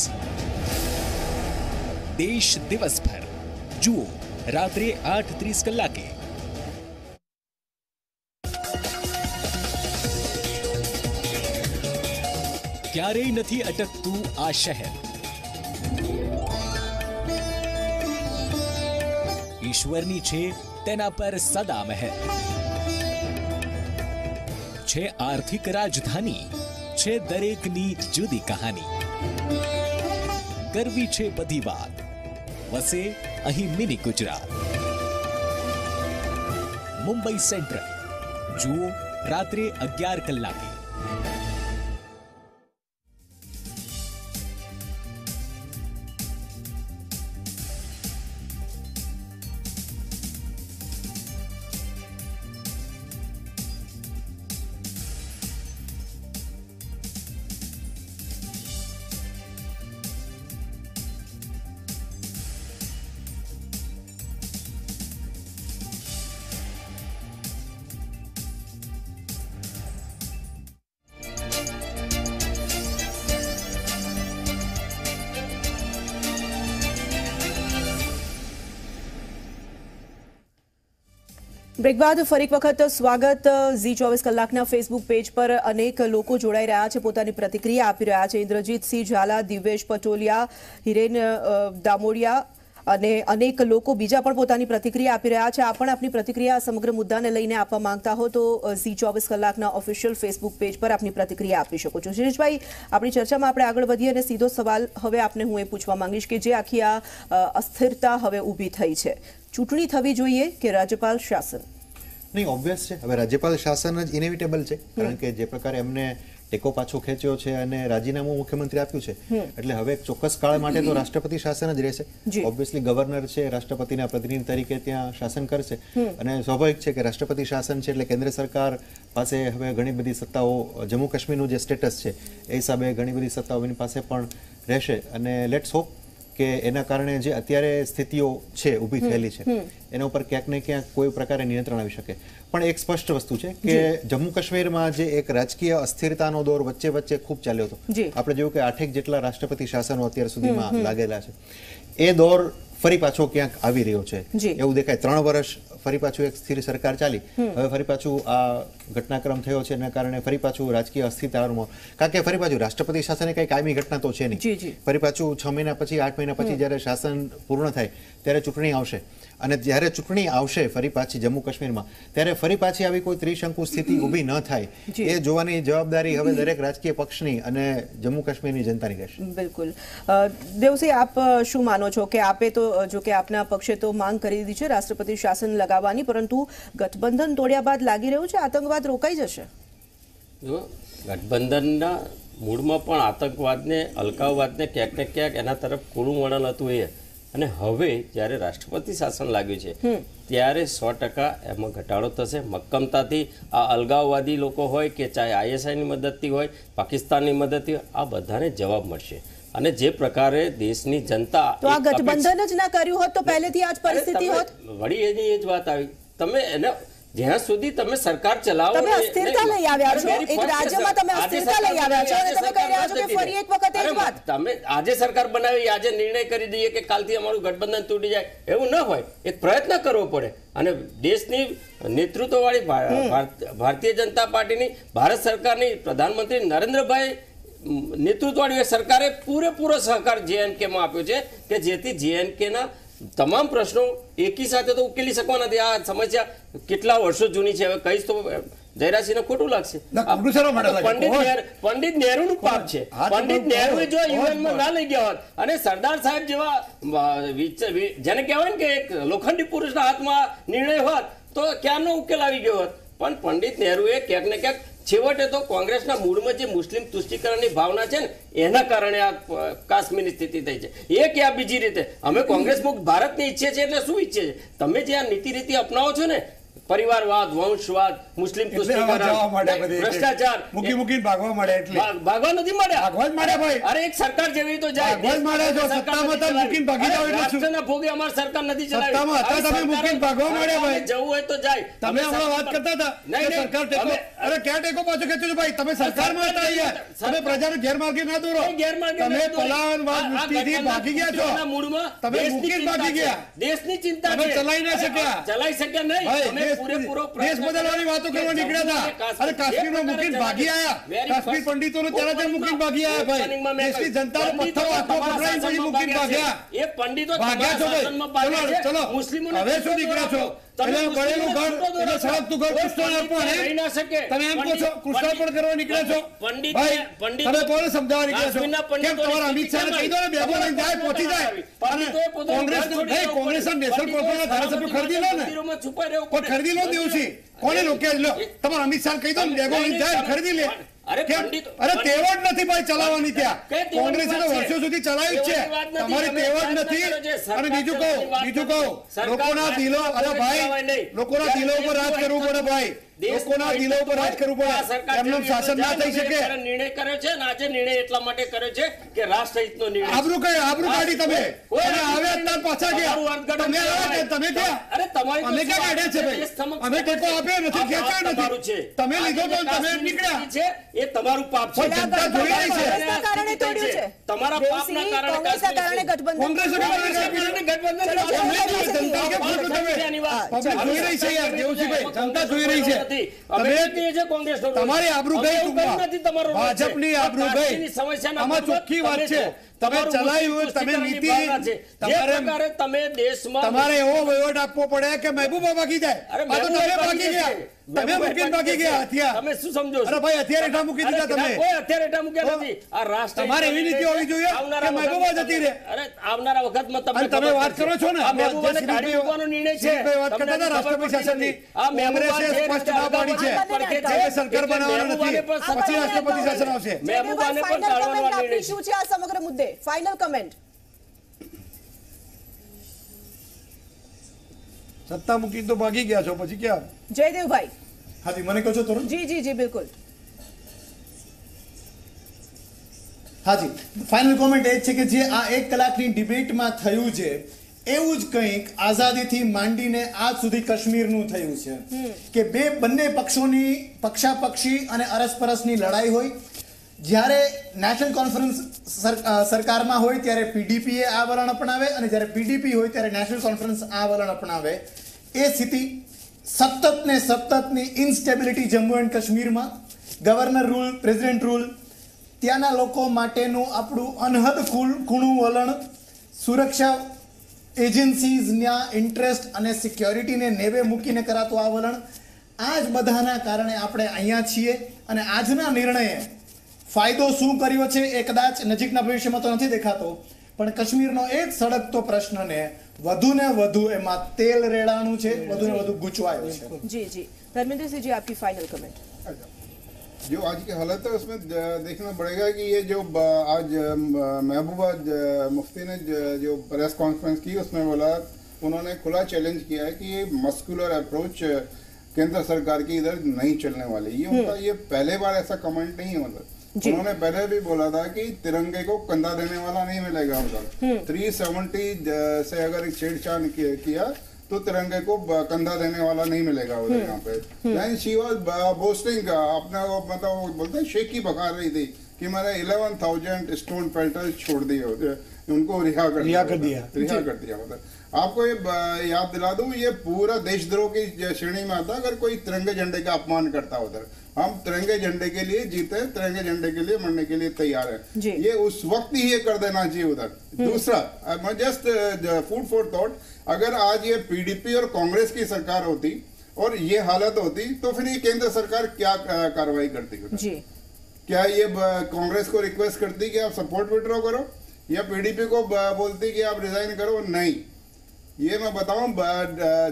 દેશ દિવસભર જુઓ રાત્રે આઠ ત્રીસ કલાકે. ક્યારેય નથી અટકતું આ શહેર, ઈશ્વરની છે તેના પર સદા મહેર. છે આર્થિક રાજધાની, છે દરેકની જુદી કહાની. કરવી છે બધી વાત, વસે અહીં મિની ગુજરાત. મુંબઈ સેન્ટ્રલ જુઓ રાત્રે અગિયાર કલાકે. બ્રેક બાદ ફરી એક વખત સ્વાગત. ઝી ચોવીસ કલાકના ફેસબુક પેજ પર અનેક લોકો જોડાઈ રહ્યા છે, પોતાની પ્રતિક્રિયા આપી રહ્યા છે. ઇન્દ્રજીતસિંહ ઝાલા, દિવેશ પટોલિયા, હિરેન દામોડિયા અને અનેક લોકો બીજા પણ પોતાની પ્રતિક્રિયા આપી રહ્યા છે. આપ પણ આપની પ્રતિક્રિયા સમગ્ર મુદ્દાને લઈને આપવા માંગતા હો તો ઝી ચોવીસ કલાકના ઓફિશિયલ ફેસબુક પેજ પર આપની પ્રતિક્રિયા આપી શકો છો. શિરીષભાઈ, આપણી ચર્ચામાં આપણે આગળ વધીએ અને સીધો સવાલ હવે આપને હું એ પૂછવા માંગીશ કે જે આખી આ અસ્થિરતા હવે ઊભી થઈ છે, ચૂંટણી થવી જોઈએ કે રાજ્યપાલ શાસન? નહીં, ઓબ્વિયસ છે. હવે રાજ્યપાલ શાસન જ ઇનેવિટેબલ છે, કારણ કે જે પ્રકારે એમને ટેકો પાછો ખેંચ્યો છે અને રાજીનામું મુખ્યમંત્રી આપ્યું છે, એટલે હવે એક ચોક્કસ કાળ માટે તો રાષ્ટ્રપતિ શાસન જ રહેશે. ઓબ્વિયસલી ગવર્નર છે, રાષ્ટ્રપતિના પ્રતિનિધિ તરીકે ત્યાં શાસન કરશે અને સ્વાભાવિક છે કે રાષ્ટ્રપતિ શાસન છે એટલે કેન્દ્ર સરકાર પાસે હવે ઘણી બધી સત્તાઓ, જમ્મુ કાશ્મીરનું જે સ્ટેટસ છે એ હિસાબે ઘણી બધી સત્તાઓ એની પાસે પણ રહેશે. અને લેટ્સ હોપ કે એના કારણે જે અત્યારે સ્થિતિઓ છે ઊભી થયેલી છે એના ઉપર ક્યાંક ને ક્યાંક કોઈ પ્રકારે નિયંત્રણ આવી શકે. પણ એક સ્પષ્ટ વસ્તુ છે કે જમ્મુ કાશ્મીરમાં જે એક રાજકીય અસ્થિરતાનો દોર વચ્ચે વચ્ચે ખૂબ ચાલ્યો હતો, આપણે જોયું કે આઠેક જેટલા રાષ્ટ્રપતિ શાસનો અત્યાર સુધીમાં લાગેલા છે, એ દોર ફરી પાછો ક્યાંક આવી રહ્યો છે એવું દેખાય. ત્રણ વર્ષ ફરી પાછું એક સ્થિર સરકાર ચાલી, હવે ફરી પાછું આ ઘટનાક્રમ થયો છે એના કારણે ફરી પાછું રાજકીય અસ્થિરતામાં, કારણ કે ફરી પાછું રાષ્ટ્રપતિ શાસન કઈ કાયમી ઘટના તો છે નહીં. ફરી પાછું છ મહિના પછી, આઠ મહિના પછી જયારે શાસન પૂર્ણ થાય ત્યારે ચૂંટણી આવશે અને જ્યારે ચૂંટણી આવશે ફરી પાછી જમ્મુ કાશ્મીરમાં, ત્યારે ફરી પાછી આવી કોઈ ત્રિશંકુ સ્થિતિ ઊભી ન થાય એ જોવાની જવાબદારી હવે દરેક રાજકીય પક્ષની અને જમ્મુ કાશ્મીરની જનતાની રહેશે. બિલકુલ. દેવસિંહ, આપ શું માનો છો કે આપે તો જો કે આપના પક્ષે તો માંગ કરી દીધી છે રાષ્ટ્રપતિ શાસન લગાવવાની, પરંતુ ગઠબંધન તોડ્યા બાદ લાગી રહ્યું છે આતંકવાદ રોકાઈ જશે? જો ગઠબંધનના મૂળમાં પણ આતંકવાદને, અલકાવવાદને ક્યાંક ને ક્યાંક એના તરફ કુળું વળણ હતું એ, અને હવે જ્યારે રાષ્ટ્રપતિ શાસન લાગ્યું છે ત્યારે સો ટકા એમાં ઘટાડો થશે. મક્કમતાથી આ અલગાવવાદી લોકો હોય કે ચાહે આઈએસઆઈની મદદથી હોય, પાકિસ્તાનની મદદથી હોય, આ બધાને જવાબ મળશે. અને જે પ્રકારે દેશની જનતા, તો આ ગઠબંધન જ ના કર્યું હોત તો પહેલેથી આ જ પરિસ્થિતિ હોત. વળી એની એ જ વાત આવી. તમે એને જ્યાં સુધી તમે સરકાર ચલાવો, તમે અસ્થિરતા લઈ આવ્યા છો, એક રાજ્યમાં તમે અસ્થિરતા લઈ આવ્યા છો અને તમે કહી રહ્યા છો કે ફરી એક વખત એ જ વાત. તમે આજે સરકાર બનાવી, આજે નિર્ણય કરી દઈએ કે કાલથી અમારું ગઠબંધન તૂટી જાય, એવું ન હોય. એક પ્રયત્ન કરવો પડે અને દેશની નેતૃત્વવાળી ભારતીય જનતા પાર્ટીની, ભારત સરકારની, પ્રધાનમંત્રી નરેન્દ્રભાઈ નેતૃત્વવાળી સરકારે પૂરેપૂરો સહકાર જેએનકેમાં આપ્યો છે કે જેથી જેએનકેના તમામ પ્રશ્નો એકી સાથે તો ઉકેલી શકવાના નથી. આ સમસ્યા કેટલા વર્ષો જૂની છે. હવે કહીશ તો જયરાજસિંહને ખોટું લાગશે. પંડિત નહેરુનું પાપ છે. પંડિત નહેરુ જો યુએનમાં ના લઈ ગયા હોત અને સરદાર સાહેબ જેવા જેને કહેવાય ને કે એક લોખંડી પુરુષના હાથમાં નિર્ણય હોત તો ક્યારનો ઉકેલ આવી ગયો હોત. પણ પંડિત નહેરુએ ક્યાંક ને ક્યાંક છેવટે તો કોંગ્રેસના મૂળમાં જે મુસ્લિમ તુષ્ટિકરણની ભાવના છે ને એના કારણે આ કાશ્મીરની સ્થિતિ થઈ છે. એ ક્યાં બીજી રીતે અમે કોંગ્રેસ મુક્ત ભારતની ઈચ્છે છે એટલે શું ઈચ્છે છે? તમે જે આ નીતિ રીતિ અપનાવો છો ને, પરિવારવાદ, વંશવાદ, મુસ્લિમ ભ્રષ્ટાચાર, મૂકી મૂકીને ભાગવા મળે એટલે ભાગવા નથી મળ્યા, ભાગવા જ મળ્યા ભાઈ. અરે એક સરકાર જેવી તો જાય, ભાગવા જ મળ્યા છો. સત્તામાં હતા મૂકીને ભાગી જાવ એટલે શું? રાષ્ટ્રના ભોગે અમારી સરકાર નથી ચલાવી. સત્તામાં હતા તમે મૂકીને ભાગવા મળ્યા ભાઈ. જવું હોય તો જાય. તમે હમણાં વાત કરતા હતા કે સરકાર ટેકો, અરે ક્યાં ટેકો પાછો ખેંચો છો ભાઈ? તમે સરકારમાં હતા અહીંયા, તમે પ્રજાને ગેરમાર્ગે ના દોરો. તમે પલાયનવાદ વૃત્તિથી ભાગી ગયા છો. તમે મૂકીને ભાગી ગયા. દેશની ચિંતા તમે ચલાવી ના શક્યા. ચલાવી શક્યા નહીં. તમે પૂરેપૂરો દેશ બદલવાની વાતો કરવા નીકળ્યા હતા. અરે કાશ્મીરમાં મૂકીને ભાગી આયા. કાશ્મીર પંડિતોને ત્યારે ત્યાં મૂકીને ભાગી આયા ભાઈ. દેશની જનતાનો પથ્થરો આખો પકડાઈને પછી મૂકીને ભાગ્યા. એ પંડિતો ભાગ્યા છો ભાઈ. ચલો મુસ્લિમોને હવે શું નીકળ્યા છો? તમે બળેલું ઘર એટલે સળગતું ઘર કૃષ્ણ અર્પણ એમ તમે એમ કહો છો? કૃષ્ણાર્પણ કરવા નીકળ્યા છો ભાઈ. તમે કોને સમજાવવા નીકળ્યા છો? કેમ તમારા અમિત શાહને કહી દો ને, બેગો લઈને જાય, પહોંચી જાય. કોંગ્રેસ નહીં, કોંગ્રેસ નેશનલ કોર્પોરેશન ધારાસભ્ય ખરીદી લો ને, કોઈ ખરીદી લો દેવસી. કોને રોક્યા? લો તમારા અમિત શાહ કહી દો ને, બેગો લઈને જાય, ખરીદી લે. અરે તેવો જ નથી ભાઈ ચલાવવાની. ત્યાં કોંગ્રેસે તો વર્ષો સુધી ચલાવ્યું છે. તમારી તેવો જ નથી. અને બીજું કહું બીજું કહું લોકોના દિલો, અરે ભાઈ લોકોના દિલો ઉપર રાજ કરવું પડે ભાઈ. લોકોના દિલો ઉપર રાજ કરવું પડે. એમનું શાસન ના થઈ શકે. નિર્ણય કર્યો છે ને આજે નિર્ણય એટલા માટે કર્યો છે કે રાષ્ટ્રહિતનો નિર્ણય. આબરૂ કઈ આબરૂ કાઢી તમે અને આવ્યા ત્યાર પાછા ગયા. તમે આવ્યા તમે ક્યાં? અરે તમારી અમે ક્યાં કાઢ્યા છે ભાઈ? અમે ટેકો આપ્યો નથી, ખેંચ્યો નથી. તમે લીધો તો તમે નીકળ્યા છે. એ તમારું પાપ છે. જનતા જોઈ રહી છે. કારણે તોડ્યું છે. તમારા પાપના કારણે કોંગ્રેસના કારણે ગઠબંધન. કોંગ્રેસ જોઈ રહી છે યાર દેવજીભાઈ, જનતા જોઈ રહી છે. તમારી આબરૂ ગઈ. ભાજપની આબરૂ ગઈ. આમાં ચોખ્ખી વાત છે. તમે ચલાવ્યું, તમે નીતિ, તમારે તમે દેશમાં તમારે એવો વહીવટ આપવો પડે કે મહેબૂબા ભાગી જાય. આ તો તમે ભાગી ગયા. તમે મૂકીને ભાગી ગયા હથિયાર. તમે શું સમજો? અરે ભાઈ હથિયાર હેઠા મૂકી દીધા તમે. કોઈ હથિયાર હેઠા મૂક્યા નથી. આ રાષ્ટ્ર તમારે એવી નીતિ હોવી જોઈએ કે મહેબૂબા જતી રહે. અરે આવનારા વખતમાં તમે તમે વાત કરો છો ને, આ મહેબૂબાને કાઢી મૂકવાનો નિર્ણય છે. વાત કરતા હતા રાષ્ટ્રપતિ શાસનની. આ કોંગ્રેસે સ્પષ્ટ ના પાડી છે કે સરકાર બનાવવાનો નથી, પછી રાષ્ટ્રપતિ શાસન આવશે. મહેબૂબાને પણ કાઢવાનો નિર્ણય શું છે આ સમગ્ર મુદ્દે? Final comment. સત્તા મૂકી તો ભાગી ગયા છો, પછી ક્યાં? જયદેવભાઈ. હાજી મને કહો છો તરુણ? જી જી જી બિલકુલ. હાજી ફાઇનલ કોમેન્ટ એ છે કે જે આ એક કલાકની ડિબેટમાં થયું છે એવું જ કંઈક આઝાદીથી માંડીને આજ સુધી કાશ્મીરનું થયું છે કે બે બંને પક્ષોની પક્ષાપક્ષી અને અરસપરસની લડાઈ હોય. જ્યારે નેશનલ કોન્ફરન્સ સરકારમાં હોય ત્યારે પીડીપીએ આ વલણ અપનાવે અને જ્યારે પીડીપી હોય ત્યારે નેશનલ કોન્ફરન્સ આ વલણ અપનાવે. એ સ્થિતિ સતત ને સતતની ઇન્સ્ટેબિલિટી જમ્મુ એન્ડ કાશ્મીરમાં, ગવર્નર રૂલ, પ્રેસિડેન્ટ રૂલ, ત્યાંના લોકો માટેનું આપણું અનહદ કૂણું વલણ, સુરક્ષા એજન્સીઝના ઇન્ટરેસ્ટ અને સિક્યોરિટીને નેવે મૂકીને કરાતું આ વલણ, આ જ બધાના કારણે આપણે અહીંયા છીએ. અને આજના નિર્ણયે ફાયદો શું કર્યો છે એ કદાચ નજીકના ભવિષ્યમાં તો નથી દેખાતો, પણ કાશ્મીરનો એક સળગતો પ્રશ્નને વધુ ને વધુ એમાં તેલ રેડાણું છે, વધુ ને વધુ ગૂંચવાયો છે. જી જી ધર્મેન્દ્ર सिंह जी आपकी फाइनल कमेंट. जो आज की हालत है उसमें देखना पड़ेगा कि ये जो आज महबूबा मुफ्ती ने जो प्रेस कॉन्फ्रेंस की उसमें बोला, उन्होंने खुला चैलेंज किया है कि ये मस्कुलर अप्रोच केंद्र सरकार की इधर नहीं चलने वाली. ये उनका ये पहले बार ऐसा कमेंट नहीं है. मतलब उन्होंने पहले भी बोला था कि तिरंगे को कंधा देने वाला नहीं मिलेगा उधर. थ्री सेवेंटी से अगर छेड़छाड़ किया तो तिरंगे को कंधा देने वाला नहीं मिलेगा उधर यहाँ पे. देन शी वाज बोस्टिंग, अपने को मतलब बोलते शेखी बखा रही थी कि मैंने इलेवन थाउजेंड स्टोन पेल्टर्स छोड़ दिए, उनको रिहा कर रिहा कर दिया रिहा कर दिया. मतलब आपको ये याद दिला दूं, ये पूरा देशद्रोह की श्रेणी में आता अगर कोई तिरंगे झंडे का अपमान करता उधर. हम तिरंगे झंडे के लिए जीते, तिरंगे झंडे के लिए मरने के लिए तैयार है. ये उस वक्त ही ये कर देना चाहिए उधर. दूसरा, जस्ट फूड फॉर थॉट, अगर आज ये पीडीपी और कांग्रेस की सरकार होती और ये हालत होती तो फिर ये केंद्र सरकार क्या कार्रवाई करती जी? क्या ये कांग्रेस को रिक्वेस्ट करती कि आप सपोर्ट विड्रॉ करो, या पीडीपी को बोलती कि आप रिजाइन करो? नहीं. ये मैं बताऊं,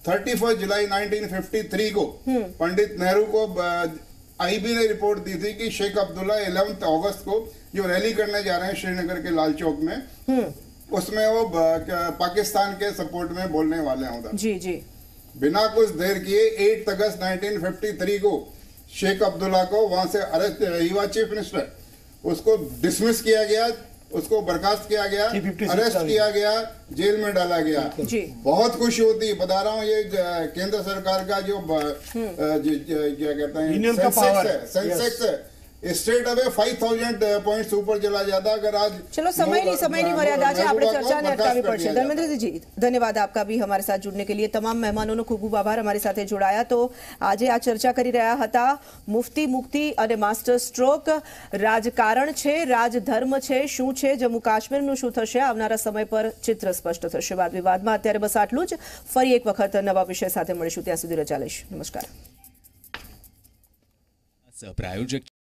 thirty first July nineteen fifty three को पंडित नेहरू को आईबी ने रिपोर्ट दी थी कि शेख अब्दुल्ला इलेवेंथ अगस्त को जो रैली करने जा रहे हैं श्रीनगर के लाल चौक में, उसमें वो पाकिस्तान के सपोर्ट में बोलने वाले हैं उधर। जी जी बिना कुछ देर किए eight August nineteen fifty three को शेख अब्दुल्ला को वहां से arrest, he was chief minister, उसको डिसमिस किया गया, उसको बर्खास्त किया गया, अरेस्ट किया गया, जेल में डाला गया। जी। बहुत खुशी होती है, बता रहा हूँ, ये केंद्र सरकार का जो क्या कहते हैं सेंसेक्स है, सेंसेक्स है straight away five thousand points ऊपर चला जाता अगर आज। चलो समय नहीं समय नहीं मर्यादा છે આપણે ચર્ચાને અટકાવી પડશે। ધર્મેન્દ્રજી ધન્યવાદ આપકા भी हमारे साथ जुड़ने के लिए। તમામ મહેમાનોનો ખૂબ ખૂબ આભાર અમારી સાથે જોડાયા। તો આજે આ ચર્ચા કરી રહ્યા હતા મુફ્તી મુક્તિ અને માસ્ટર સ્ટ્રોક, રાજકારણ છે, રાજધર્મ છે, શું છે જમ્મુ કાશ્મીરનું, શું થશે આવનારા સમય પર ચિત્ર સ્પષ્ટ થશે વાદ વિવાદમાં। અત્યારે બસ આટલું જ, ફરી એક વખત નવા વિષય સાથે મળીશું, ત્યાં સુધી રજા લઈશ, નમસ્કાર। પ્રાયોજક